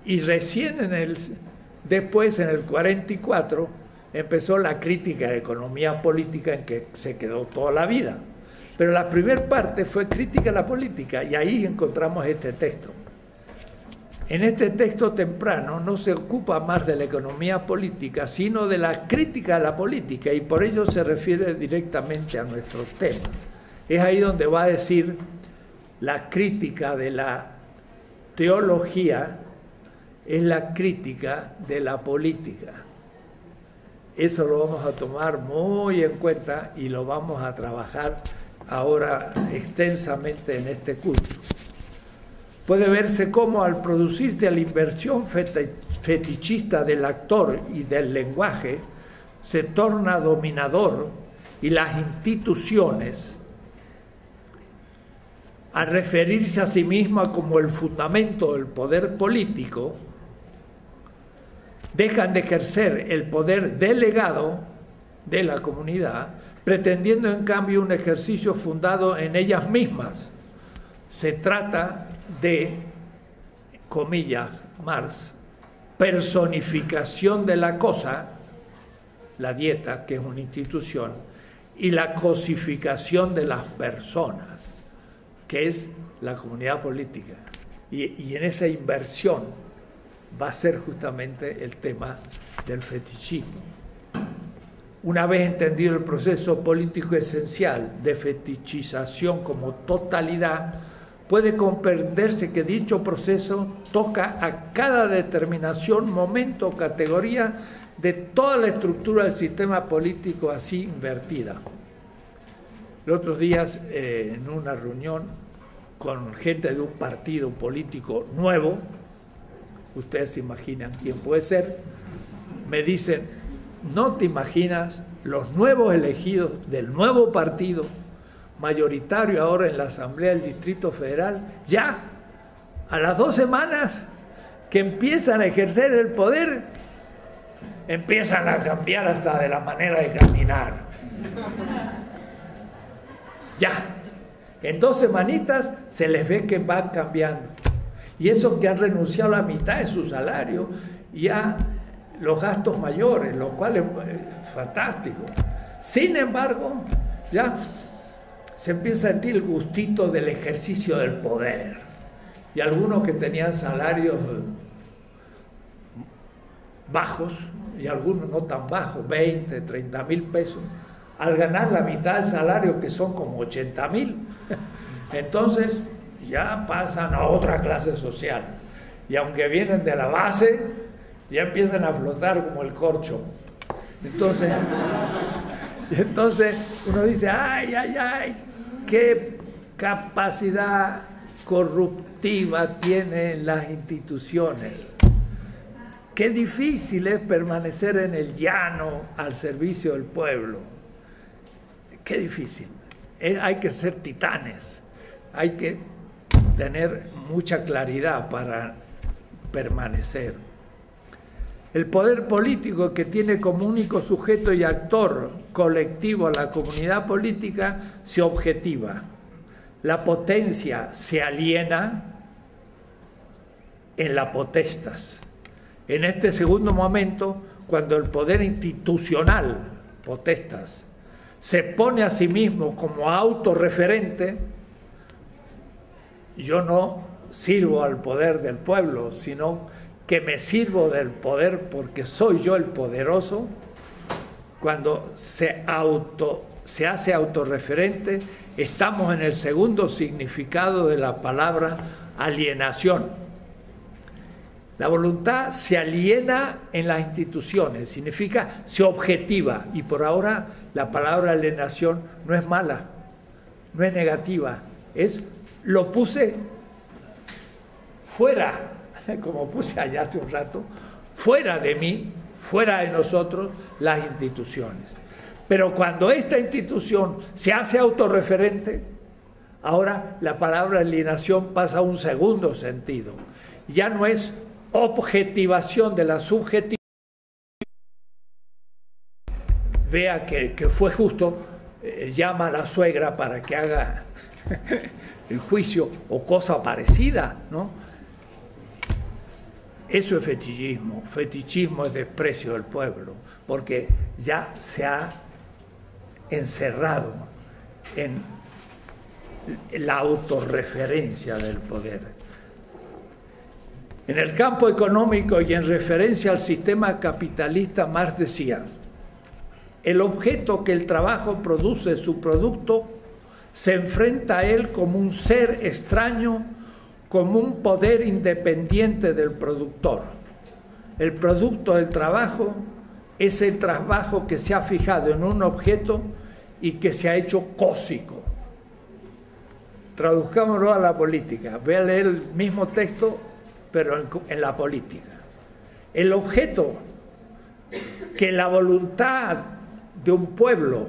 Speaker 1: Y recién en el, después, en el cuarenta y cuatro, empezó la crítica de economía política en que se quedó toda la vida. Pero la primera parte fue crítica a la política y ahí encontramos este texto. En este texto temprano no se ocupa más de la economía política, sino de la crítica a la política, y por ello se refiere directamente a nuestro tema. Es ahí donde va a decir la crítica de la teología es la crítica de la política. Eso lo vamos a tomar muy en cuenta y lo vamos a trabajar ahora extensamente en este culto. Puede verse cómo al producirse la inversión fetichista del actor y del lenguaje, se torna dominador y las instituciones, al referirse a sí misma como el fundamento del poder político, dejan de ejercer el poder delegado de la comunidad, pretendiendo en cambio un ejercicio fundado en ellas mismas. Se trata de, comillas, Marx, personificación de la cosa, la dieta, que es una institución, y la cosificación de las personas, que es la comunidad política. Y, y en esa inversión va a ser justamente el tema del fetichismo. Una vez entendido el proceso político esencial de fetichización como totalidad, puede comprenderse que dicho proceso toca a cada determinación, momento o categoría de toda la estructura del sistema político así invertida. Los otros días, eh, en una reunión con gente de un partido político nuevo, ustedes se imaginan quién puede ser, me dicen, no te imaginas los nuevos elegidos del nuevo partido, mayoritario ahora en la Asamblea del Distrito Federal, ya a las dos semanas que empiezan a ejercer el poder, empiezan a cambiar hasta de la manera de caminar. Ya, en dos semanitas se les ve que van cambiando. Y eso que han renunciado a la mitad de su salario y a los gastos mayores, lo cual es fantástico. Sin embargo, ya se empieza a sentir el gustito del ejercicio del poder. Y algunos que tenían salarios bajos, y algunos no tan bajos, veinte, treinta mil pesos, al ganar la mitad del salario, que son como ochenta mil, entonces ya pasan a otra clase social. Y aunque vienen de la base, ya empiezan a flotar como el corcho. Entonces, entonces uno dice, ay, ay, ay, qué capacidad corruptiva tienen las instituciones. Qué difícil es permanecer en el llano al servicio del pueblo. Qué difícil. Es, hay que ser titanes. Hay que tener mucha claridad para permanecer. El poder político, que tiene como único sujeto y actor colectivo a la comunidad política, se objetiva. La potencia se aliena en la potestas. En este segundo momento, cuando el poder institucional, potestas, se pone a sí mismo como autorreferente, yo no sirvo al poder del pueblo, sino que me sirvo del poder porque soy yo el poderoso. Cuando se, auto, se hace autorreferente, estamos en el segundo significado de la palabra alienación. La voluntad se aliena en las instituciones, significa se objetiva, y por ahora la palabra alienación no es mala, no es negativa, es lo puse fuera, como puse allá hace un rato, fuera de mí, fuera de nosotros, las instituciones. Pero cuando esta institución se hace autorreferente, ahora la palabra alienación pasa a un segundo sentido. Ya no es objetivación de la subjetividad. Vea que, que fue justo, eh, llama a la suegra para que haga el juicio o cosa parecida, ¿no? Eso es fetichismo. Fetichismo es desprecio del pueblo, porque ya se ha encerrado en la autorreferencia del poder. En el campo económico y en referencia al sistema capitalista, Marx decía: el objeto que el trabajo produce, su producto, se enfrenta a él como un ser extraño, como un poder independiente del productor. El producto del trabajo es el trabajo que se ha fijado en un objeto y que se ha hecho cósico. Traduzcámoslo a la política. Voy a leer el mismo texto, pero en, en la política. El objeto que la voluntad de un pueblo,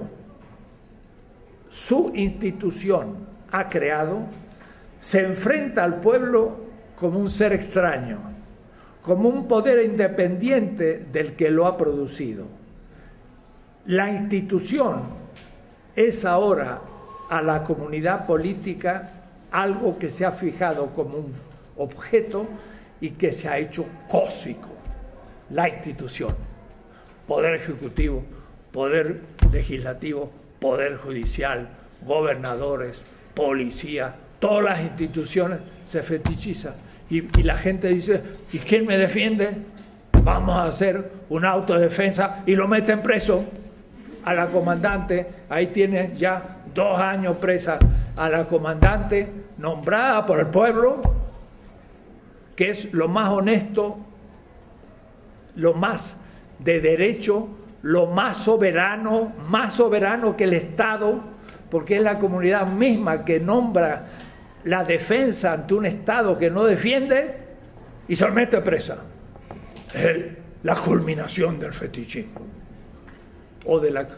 Speaker 1: su institución, ha creado, se enfrenta al pueblo como un ser extraño, como un poder independiente del que lo ha producido. La institución es ahora a la comunidad política algo que se ha fijado como un objeto y que se ha hecho cósico. La institución, poder ejecutivo, poder legislativo, poder judicial, gobernadores, policía, todas las instituciones se fetichizan. Y, y la gente dice: ¿y quién me defiende? Vamos a hacer una autodefensa, y lo meten preso a la comandante. Ahí tiene ya dos años presa a la comandante, nombrada por el pueblo, que es lo más honesto, lo más de derecho, lo más soberano, más soberano que el Estado, porque es la comunidad misma que nombra la defensa ante un Estado que no defiende y se mete presa. Es la culminación del fetichismo o de la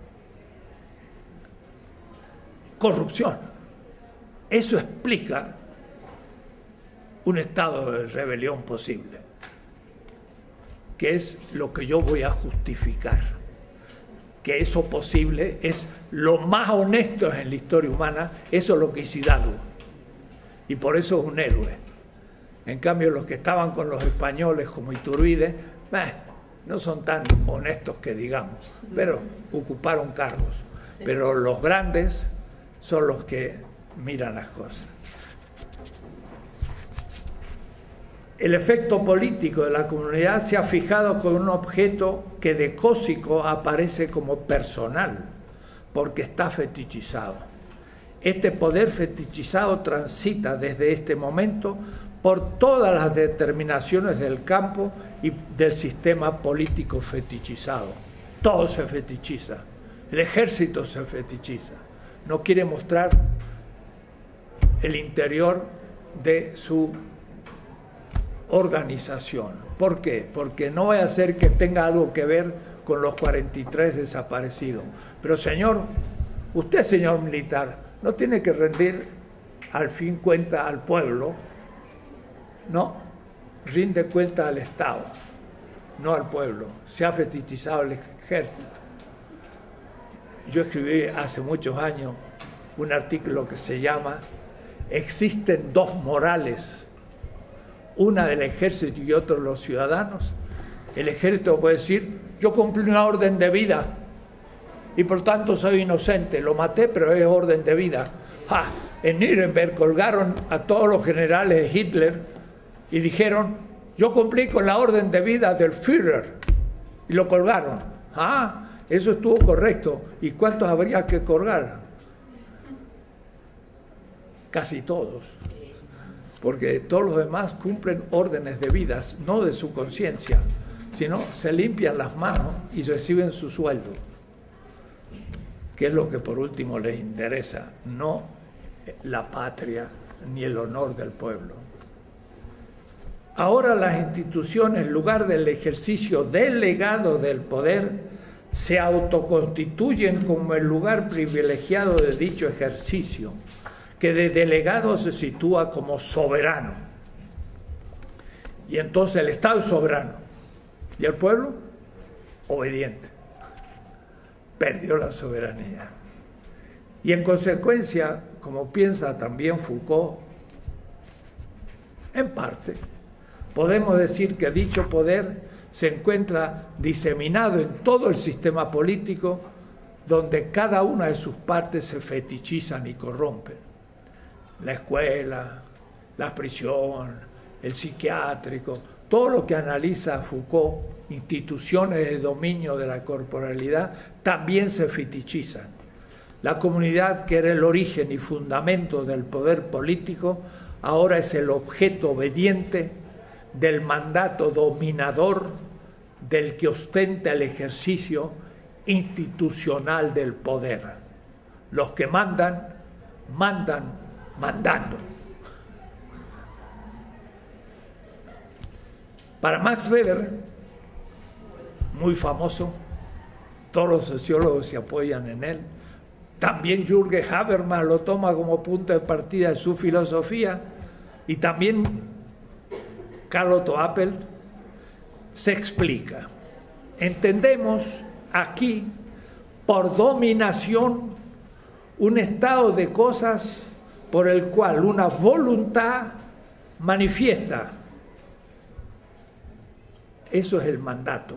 Speaker 1: corrupción. Eso explica un estado de rebelión posible, que es lo que yo voy a justificar. Que eso posible es lo más honesto en la historia humana. Eso es lo que hizo Hidalgo, y por eso es un héroe. En cambio, los que estaban con los españoles como Iturbide, eh, no son tan honestos que digamos, pero ocuparon cargos. Pero los grandes son los que miran las cosas. El efecto político de la comunidad se ha fijado con un objeto que de cósico aparece como personal, porque está fetichizado. Este poder fetichizado transita desde este momento por todas las determinaciones del campo y del sistema político fetichizado. Todo se fetichiza. El ejército se fetichiza. No quiere mostrar el interior de su organización. ¿Por qué? Porque no va a ser que tenga algo que ver con los cuarenta y tres desaparecidos. Pero señor, usted, señor militar, no tiene que rendir al fin cuenta al pueblo, no, rinde cuenta al Estado, no al pueblo. Se ha fetichizado el ejército. Yo escribí hace muchos años un artículo que se llama "Existen dos morales, una del ejército y otra de los ciudadanos". El ejército puede decir: yo cumplí una orden de vida y por tanto soy inocente, lo maté, pero es orden de vida. ¡Ah! En Nuremberg colgaron a todos los generales de Hitler y dijeron: yo cumplí con la orden de vida del Führer, y lo colgaron. ¡Ah! Eso estuvo correcto. ¿Y cuántos habría que colgar? Casi todos. Porque todos los demás cumplen órdenes de vida, no de su conciencia, sino se limpian las manos y reciben su sueldo, que es lo que por último les interesa, no la patria ni el honor del pueblo. Ahora las instituciones, en lugar del ejercicio delegado del poder, se autoconstituyen como el lugar privilegiado de dicho ejercicio, que de delegado se sitúa como soberano. Y entonces el Estado es soberano y el pueblo obediente. Perdió la soberanía. Y en consecuencia, como piensa también Foucault, en parte, Podemos decir que dicho poder se encuentra diseminado en todo el sistema político, donde cada una de sus partes se fetichizan y corrompen. La escuela, la prisión, el psiquiátrico, todo lo que analiza Foucault, instituciones de dominio de la corporalidad, también se fetichizan. La comunidad, que era el origen y fundamento del poder político, ahora es el objeto obediente del mandato dominador del que ostenta el ejercicio institucional del poder. Los que mandan, mandan mandando. Para Max Weber, muy famoso, todos los sociólogos se apoyan en él, también Jürgen Habermas lo toma como punto de partida de su filosofía, y también Karl Otto Appel, se explica. Entendemos aquí por dominación un estado de cosas por el cual una voluntad manifiesta. Eso es el mandato.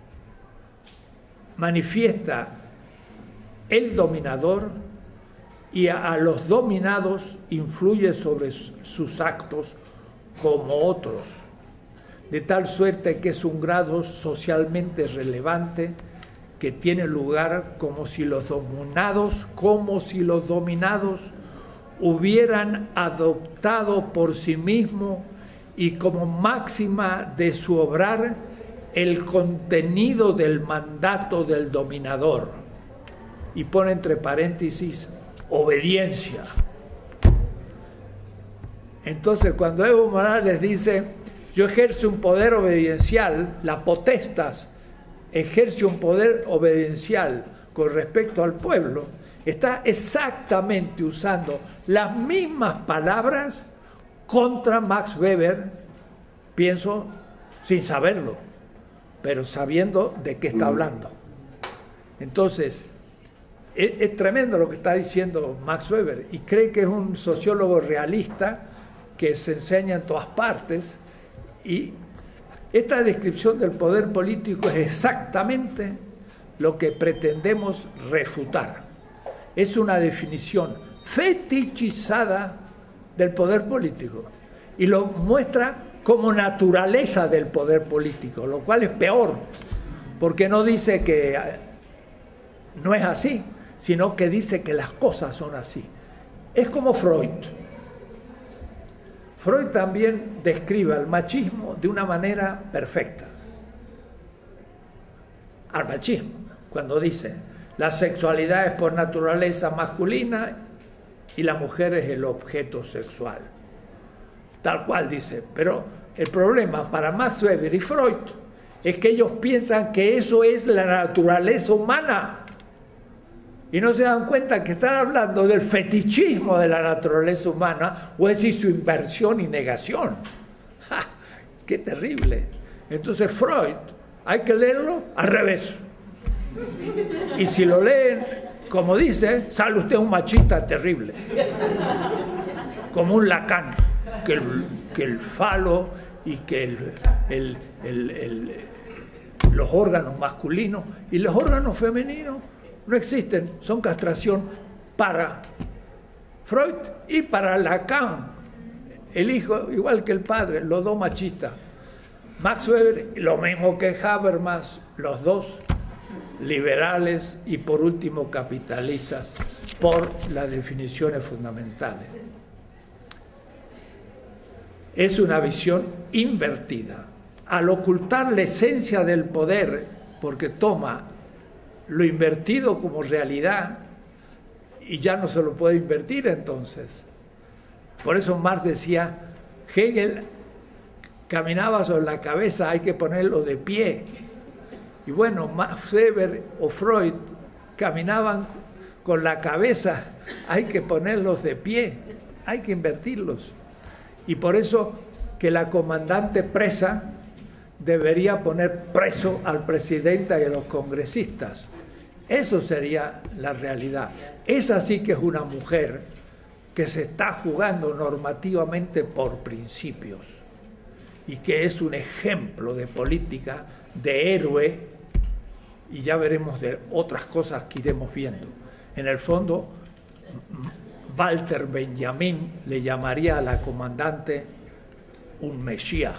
Speaker 1: Manifiesta el dominador y a, a los dominados influye sobre sus actos como otros, de tal suerte que es un grado socialmente relevante que tiene lugar como si los dominados, como si los dominados hubieran adoptado por sí mismos y como máxima de su obrar el contenido del mandato del dominador. Y pone entre paréntesis, obediencia. Entonces, cuando Evo Morales dice, yo ejerzo un poder obediencial, la potestas ejerce un poder obediencial con respecto al pueblo, está exactamente usando las mismas palabras contra Max Weber, pienso, sin saberlo, pero sabiendo de qué está hablando. Entonces, es, es tremendo lo que está diciendo Max Weber, y cree que es un sociólogo realista que se enseña en todas partes, y esta descripción del poder político es exactamente lo que pretendemos refutar. Es una definición fetichizada del poder político y lo muestra como naturaleza del poder político, lo cual es peor, porque no dice que no es así, sino que dice que las cosas son así. Es como Freud. Freud también describe al machismo de una manera perfecta. Al machismo, cuando dice, la sexualidad es por naturaleza masculina y la mujer es el objeto sexual. Tal cual dice. Pero el problema para Max Weber y Freud es que ellos piensan que eso es la naturaleza humana. Y no se dan cuenta que están hablando del fetichismo de la naturaleza humana, o es decir, su inversión y negación. ¡Ja! ¡Qué terrible! Entonces Freud, hay que leerlo al revés. Y si lo leen, como dice, sale usted un machista terrible. Como un Lacan, que el, que el falo y que el, el, el, el, los órganos masculinos y los órganos femeninos no existen, son castración para Freud y para Lacan, el hijo igual que el padre, los dos machistas. Max Weber, lo mismo que Habermas, los dos liberales y por último capitalistas, por las definiciones fundamentales. Es una visión invertida. Al ocultar la esencia del poder, porque toma lo invertido como realidad y ya no se lo puede invertir entonces. Por eso Marx decía, Hegel caminaba sobre la cabeza, hay que ponerlo de pie. Y bueno, Max Weber o Freud caminaban con la cabeza, hay que ponerlos de pie, hay que invertirlos. Y por eso que la comandante presa debería poner preso al presidente y a los congresistas. Eso sería la realidad. Esa sí que es una mujer que se está jugando normativamente por principios. y que es un ejemplo de política, de héroe, y ya veremos de otras cosas que iremos viendo. En el fondo, Walter Benjamin le llamaría a la comandante un mesías,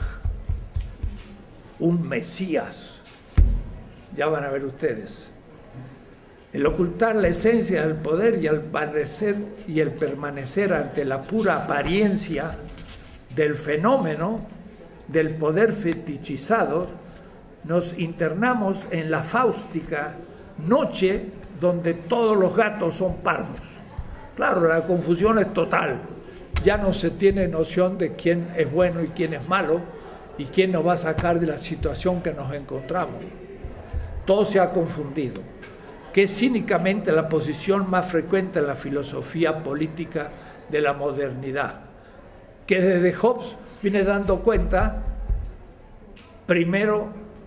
Speaker 1: un mesías. Ya van a ver ustedes. El ocultar la esencia del poder y el parecer y el permanecer ante la pura apariencia del fenómeno del poder fetichizado, nos internamos en la fáustica noche donde todos los gatos son pardos. Claro, la confusión es total. Ya no se tiene noción de quién es bueno y quién es malo y quién nos va a sacar de la situación que nos encontramos. Todo se ha confundido, que es cínicamente la posición más frecuente en la filosofía política de la modernidad, que desde Hobbes viene dando cuenta primero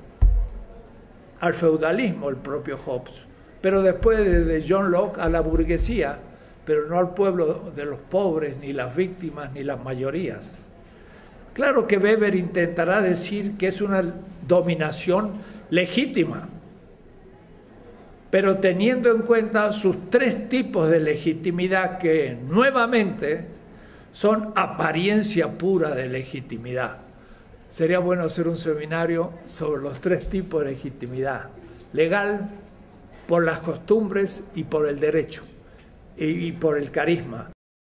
Speaker 1: al feudalismo, el propio Hobbes, pero después desde John Locke a la burguesía, pero no al pueblo de los pobres, ni las víctimas, ni las mayorías. Claro que Weber intentará decir que es una dominación legítima, pero teniendo en cuenta sus tres tipos de legitimidad que nuevamente son apariencia pura de legitimidad. Sería bueno hacer un seminario sobre los tres tipos de legitimidad: legal, por las costumbres y por el derecho, y, y por el carisma.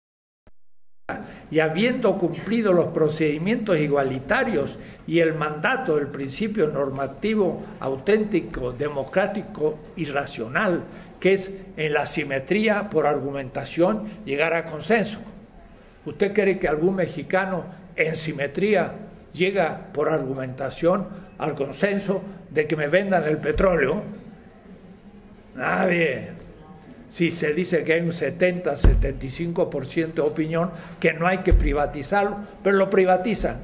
Speaker 1: Y habiendo cumplido los procedimientos igualitarios y el mandato del principio normativo auténtico, democrático y racional, que es en la simetría por argumentación llegar a consenso. ¿Usted cree que algún mexicano en simetría llega por argumentación al consenso de que me vendan el petróleo? Nadie. Si se dice que hay un setenta a setenta y cinco por ciento de opinión que no hay que privatizarlo, pero lo privatizan.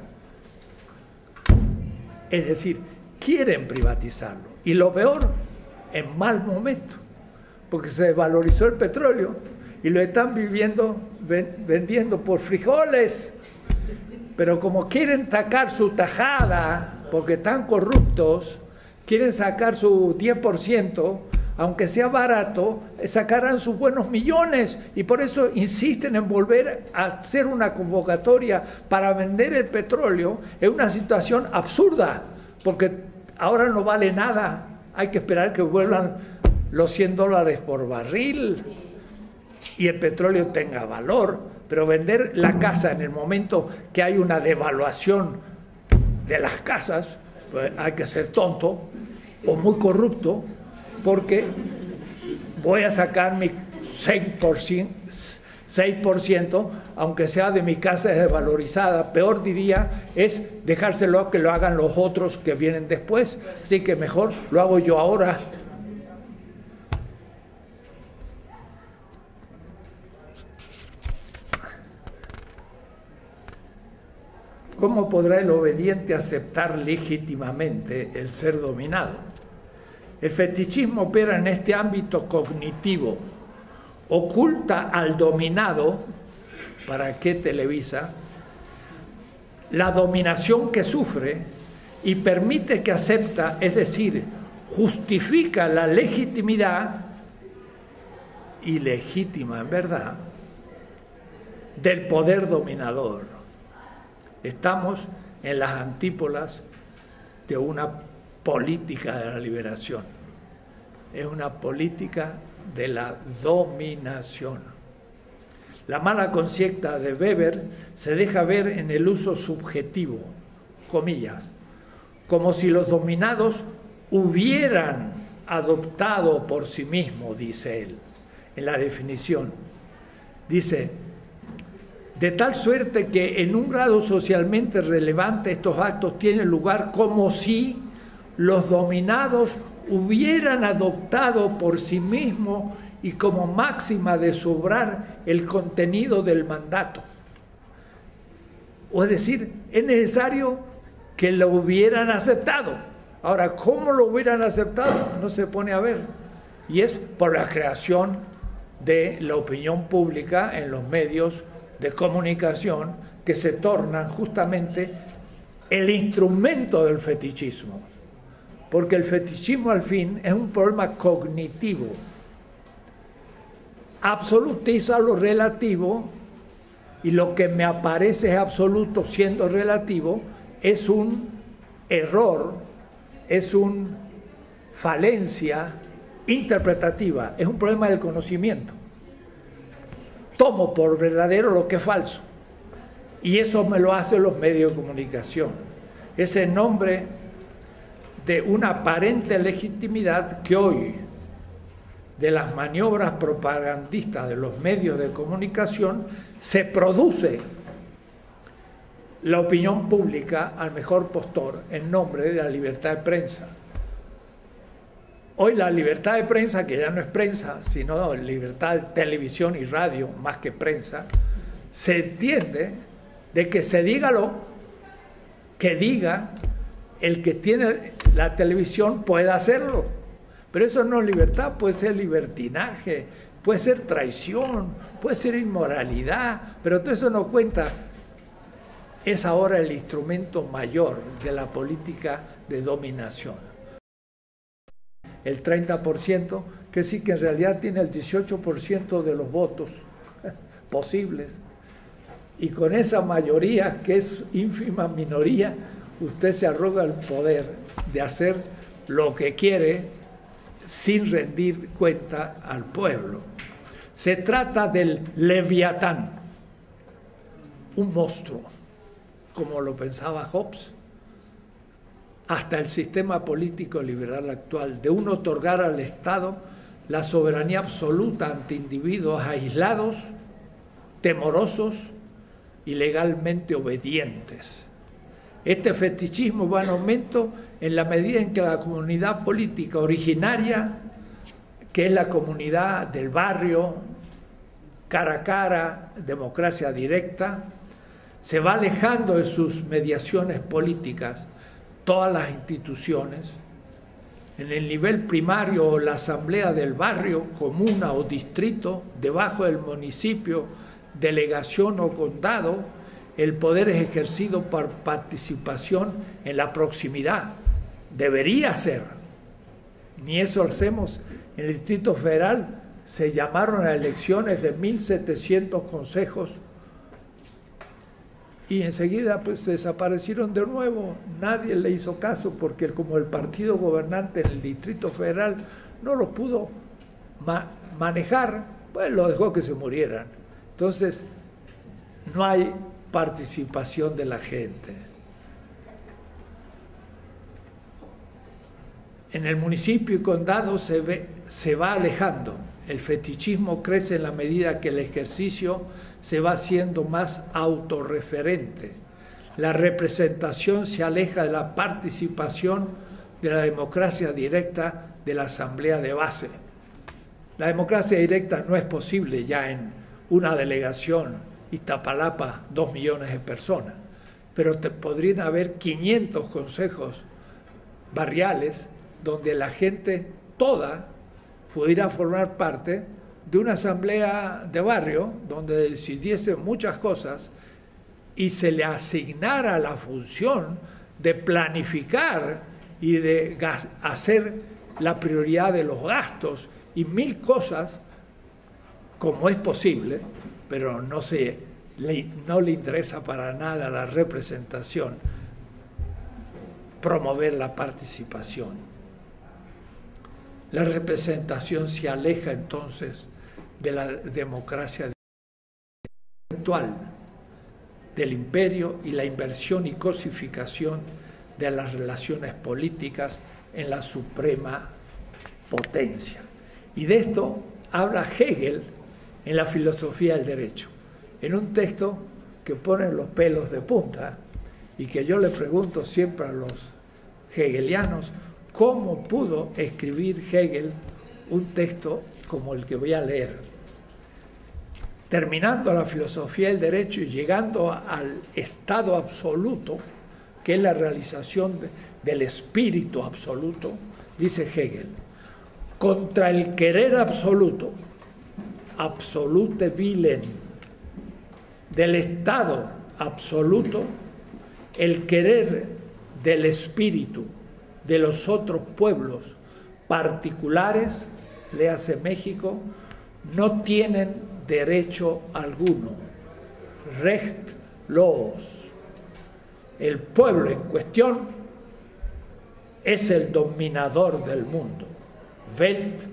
Speaker 1: Es decir, quieren privatizarlo. Y lo peor, en mal momento, porque se desvalorizó el petróleo y lo están viviendo, vendiendo por frijoles. Pero como quieren sacar su tajada, porque están corruptos, quieren sacar su diez por ciento, aunque sea barato, sacarán sus buenos millones, y por eso insisten en volver a hacer una convocatoria para vender el petróleo en una situación absurda, porque ahora no vale nada, hay que esperar que vuelvan los cien dólares por barril y el petróleo tenga valor, pero vender la casa en el momento que hay una devaluación de las casas, pues hay que ser tonto o muy corrupto, porque voy a sacar mi seis por ciento, aunque sea de mi casa desvalorizada. Peor diría es dejárselo a que lo hagan los otros que vienen después. Así que mejor lo hago yo ahora. ¿Cómo podrá el obediente aceptar legítimamente el ser dominado? El fetichismo opera en este ámbito cognitivo, oculta al dominado, ¿para qué televisa?, la dominación que sufre y permite que acepta, es decir, justifica la legitimidad, ilegítima en verdad, del poder dominador. Estamos en las antípodas de una política de la liberación. Es una política de la dominación. La mala conducta de Weber se deja ver en el uso subjetivo, comillas, como si los dominados hubieran adoptado por sí mismos, dice él, en la definición. Dice, de tal suerte que en un grado socialmente relevante estos actos tienen lugar como si los dominados hubieran adoptado por sí mismos y como máxima de su obrar el contenido del mandato. O es decir, es necesario que lo hubieran aceptado. Ahora, ¿cómo lo hubieran aceptado? No se pone a ver. Y es por la creación de la opinión pública en los medios de comunicación que se tornan justamente el instrumento del fetichismo, porque el fetichismo al fin es un problema cognitivo. Absolutiza lo relativo y lo que me aparece es absoluto siendo relativo es un error, es una falencia interpretativa, es un problema del conocimiento. Tomo por verdadero lo que es falso y eso me lo hacen los medios de comunicación. Es en nombre de una aparente legitimidad que hoy, de las maniobras propagandistas de los medios de comunicación, se produce la opinión pública al mejor postor en nombre de la libertad de prensa. Hoy la libertad de prensa, que ya no es prensa, sino libertad de televisión y radio más que prensa, se entiende de que se diga lo que diga el que tiene la televisión puede hacerlo. Pero eso no es libertad, puede ser libertinaje, puede ser traición, puede ser inmoralidad, pero todo eso no cuenta. Es ahora el instrumento mayor de la política de dominación. El treinta por ciento, que sí que en realidad tiene el dieciocho por ciento de los votos posibles. Y con esa mayoría, que es ínfima minoría, usted se arroga el poder de hacer lo que quiere sin rendir cuenta al pueblo. Se trata del Leviatán, un monstruo, como lo pensaba Hobbes, hasta el sistema político liberal actual, de uno otorgar al Estado la soberanía absoluta ante individuos aislados, temorosos y legalmente obedientes. Este fetichismo va en aumento en la medida en que la comunidad política originaria, que es la comunidad del barrio, cara a cara, democracia directa, se va alejando de sus mediaciones políticas, todas las instituciones, en el nivel primario, la asamblea del barrio, comuna o distrito, debajo del municipio, delegación o condado, el poder es ejercido por participación en la proximidad. Debería ser. Ni eso hacemos. En el Distrito Federal se llamaron a elecciones de mil setecientos consejos y enseguida pues desaparecieron de nuevo. Nadie le hizo caso porque como el partido gobernante en el Distrito Federal no lo pudo ma manejar, pues lo dejó que se murieran. Entonces no hay participación de la gente. En el municipio y condado se, ve, se va alejando. El fetichismo crece en la medida que el ejercicio se va haciendo más autorreferente. La representación se aleja de la participación de la democracia directa de la asamblea de base. La democracia directa no es posible ya en una delegación, Iztapalapa, dos millones de personas, pero te, podrían haber quinientos consejos barriales donde la gente toda pudiera formar parte de una asamblea de barrio donde decidiese muchas cosas y se le asignara la función de planificar y de hacer la prioridad de los gastos y mil cosas, como es posible, pero no, se, le, no le interesa para nada la representación, promover la participación. La representación se aleja entonces de la democracia actual, del imperio y la inversión y cosificación de las relaciones políticas en la suprema potencia. Y de esto habla Hegel en la filosofía del derecho, en un texto que pone los pelos de punta y que yo le pregunto siempre a los hegelianos, ¿cómo pudo escribir Hegel un texto como el que voy a leer? Terminando la filosofía del derecho y llegando al estado absoluto, que es la realización de, del espíritu absoluto, dice Hegel, contra el querer absoluto, absolute Willen, del estado absoluto, el querer del espíritu de los otros pueblos particulares, léase México, no tienen derecho alguno. Recht los. El pueblo en cuestión es el dominador del mundo. Welt.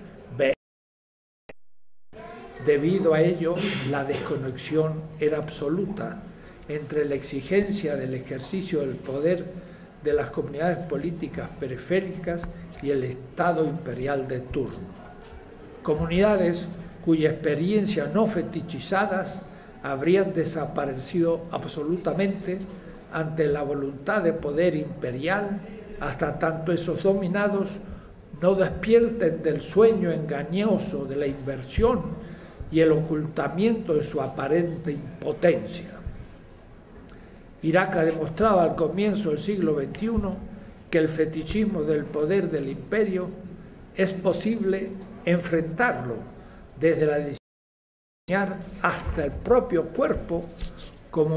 Speaker 1: Debido a ello, la desconexión era absoluta entre la exigencia del ejercicio del poder de las comunidades políticas periféricas y el Estado imperial de turno. Comunidades cuya experiencia no fetichizadas habrían desaparecido absolutamente ante la voluntad de poder imperial, hasta tanto esos dominados no despierten del sueño engañoso de la inversión y el ocultamiento de su aparente impotencia. Irak ha demostrado al comienzo del siglo veintiuno que el fetichismo del poder del imperio es posible enfrentarlo desde la diseñar hasta el propio cuerpo, como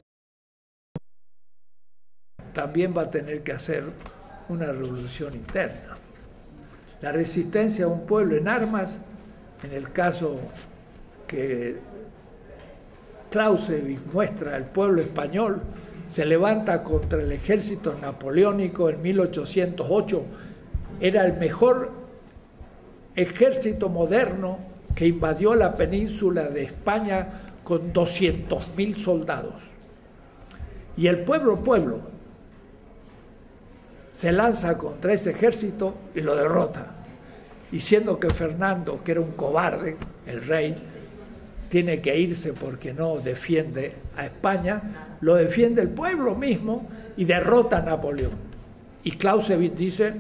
Speaker 1: también va a tener que hacer una revolución interna. La resistencia a un pueblo en armas, en el caso que Clausewitz muestra, el pueblo español se levanta contra el ejército napoleónico en mil ochocientos ocho, era el mejor ejército moderno que invadió la península de España con doscientos mil soldados. Y el pueblo, pueblo, se lanza contra ese ejército y lo derrota. Y siendo que Fernando, que era un cobarde, el rey, tiene que irse porque no defiende a España, lo defiende el pueblo mismo y derrota a Napoleón. Y Clausewitz dice: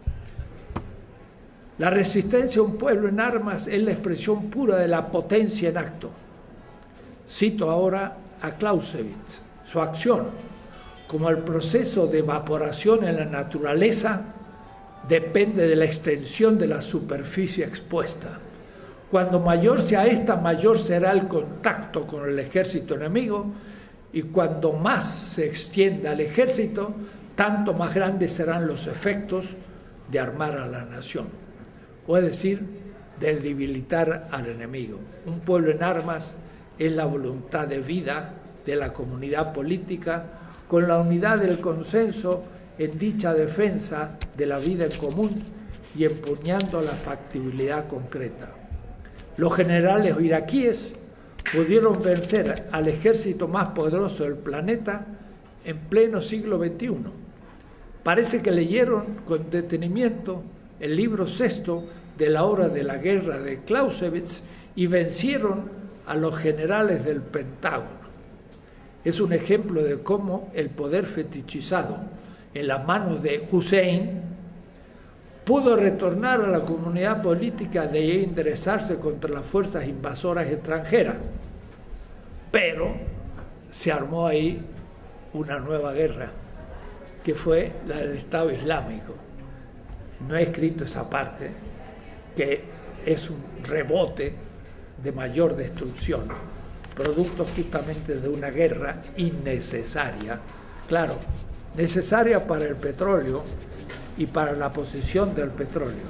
Speaker 1: la resistencia a un pueblo en armas es la expresión pura de la potencia en acto. Cito ahora a Clausewitz: su acción, como el proceso de evaporación en la naturaleza, depende de la extensión de la superficie expuesta. Cuando mayor sea esta, mayor será el contacto con el ejército enemigo, y cuando más se extienda el ejército, tanto más grandes serán los efectos de armar a la nación, o es decir, de debilitar al enemigo. Un pueblo en armas es la voluntad de vida de la comunidad política, con la unidad del consenso en dicha defensa de la vida en común y empuñando la factibilidad concreta. Los generales iraquíes pudieron vencer al ejército más poderoso del planeta en pleno siglo veintiuno. Parece que leyeron con detenimiento el libro sexto de la obra de la guerra de Clausewitz y vencieron a los generales del Pentágono. Es un ejemplo de cómo el poder fetichizado en las manos de Hussein pudo retornar a la comunidad política de enderezarse contra las fuerzas invasoras extranjeras, pero se armó ahí una nueva guerra, que fue la del Estado Islámico. No he escrito esa parte, que es un rebote de mayor destrucción, producto justamente de una guerra innecesaria, claro, necesaria para el petróleo y para la posesión del petróleo.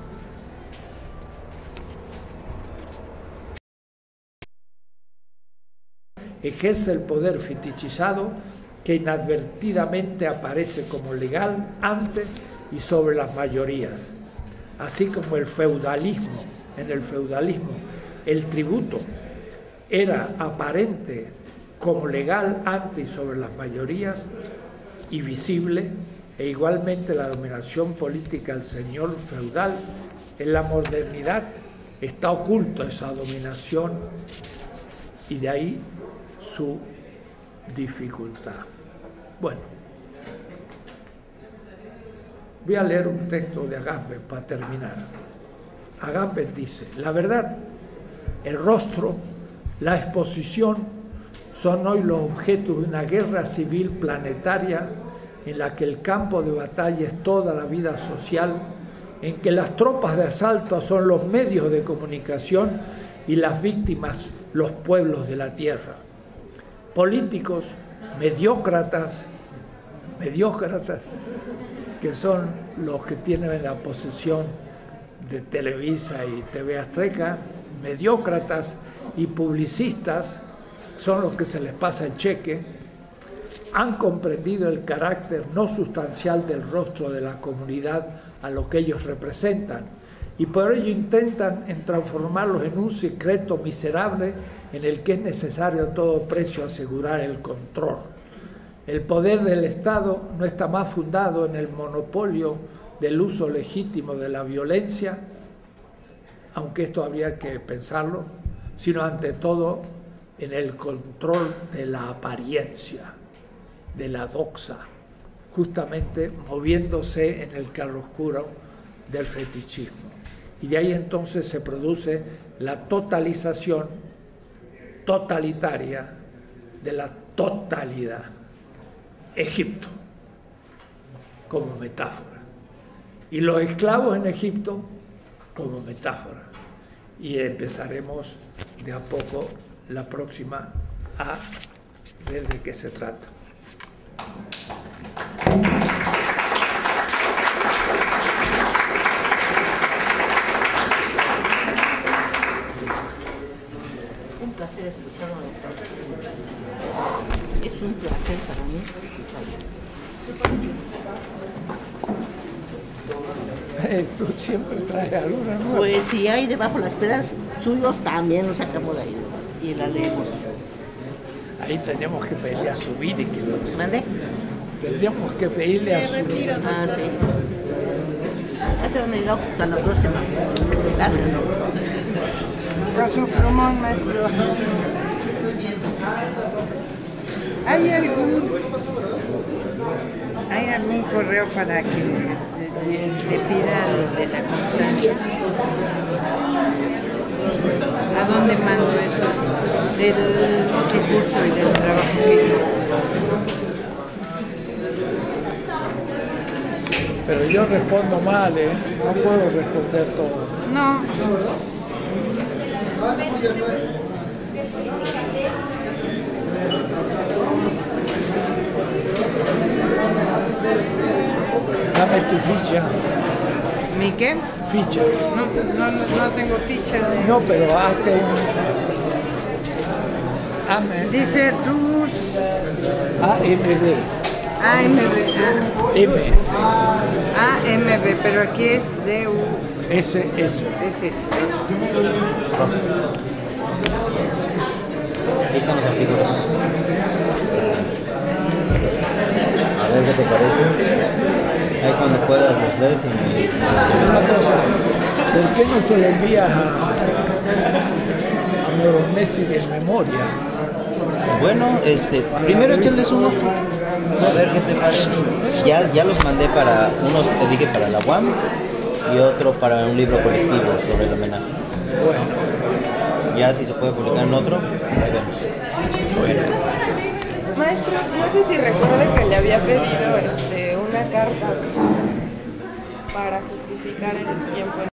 Speaker 1: Ejerce el poder fetichizado que inadvertidamente aparece como legal ante y sobre las mayorías, así como el feudalismo. En el feudalismo, el tributo era aparente como legal ante y sobre las mayorías y visible, e igualmente la dominación política del señor feudal. En la modernidad está oculta esa dominación y de ahí su dificultad. Bueno, voy a leer un texto de Agamben para terminar. Agamben dice: la verdad, el rostro, la exposición son hoy los objetos de una guerra civil planetaria en la que el campo de batalla es toda la vida social, en que las tropas de asalto son los medios de comunicación y las víctimas los pueblos de la tierra. Políticos, mediócratas mediócratas, que son los que tienen la posesión de Televisa y T V Azteca, mediócratas y publicistas, son los que se les pasa el cheque, han comprendido el carácter no sustancial del rostro de la comunidad a lo que ellos representan, y por ello intentan en transformarlos en un secreto miserable en el que es necesario a todo precio asegurar el control. El poder del Estado no está más fundado en el monopolio del uso legítimo de la violencia, aunque esto habría que pensarlo, sino ante todo en el control de la apariencia, de la doxa, justamente moviéndose en el claroscuro del fetichismo. Y de ahí entonces se produce la totalización totalitaria de la totalidad. Egipto, como metáfora. Y los esclavos en Egipto, como metáfora. Y empezaremos de a poco la próxima a ver de qué se trata.
Speaker 2: Un placer escucharlo, doctor. Es un placer para mí
Speaker 1: Eh, tú siempre traes alguna nueva.
Speaker 2: Pues si hay debajo las peras suyos, también los sacamos de ahí y la leemos.
Speaker 1: Ahí tenemos que pedirle a subir y que los...
Speaker 2: ¿Mande?
Speaker 1: Tendríamos que pedirle a subir.
Speaker 2: Ah, sí. Gracias, mi doc. Hasta la próxima. Gracias.
Speaker 3: Por su plumón, maestro. ¿Hay algún, ¿Hay algún correo para que le, le pida lo de la constancia? ¿A dónde mando eso? Del otro curso y del trabajo que hizo.
Speaker 1: Pero yo respondo mal, ¿eh? No puedo responder todo.
Speaker 3: No.
Speaker 1: Dame tu ficha.
Speaker 3: ¿Mi qué?
Speaker 1: Ficha.
Speaker 3: No, no, no tengo ficha de...
Speaker 1: No, pero hazte un... Hazme.
Speaker 3: Dice tus...
Speaker 1: A M B.
Speaker 3: A M B.
Speaker 1: M.
Speaker 3: A M B, pero aquí es D U.
Speaker 1: S S.
Speaker 3: Es eso.
Speaker 4: Ahí están los artículos. A ver qué te parece. Ahí cuando puedas los lees y me...
Speaker 1: Una cosa, ¿por qué no se le envías a, a Moronesi de memoria?
Speaker 4: Bueno, este, primero echarles un ojo. A ver qué te parece. Ya, ya los mandé para, unos te dije para la U A M y otro para un libro colectivo sobre el homenaje.
Speaker 1: Bueno.
Speaker 4: Ya si se puede publicar en otro, ahí vemos.
Speaker 1: Bueno.
Speaker 5: Maestro, no sé si recuerda que le había pedido este, una carta para justificar el tiempo.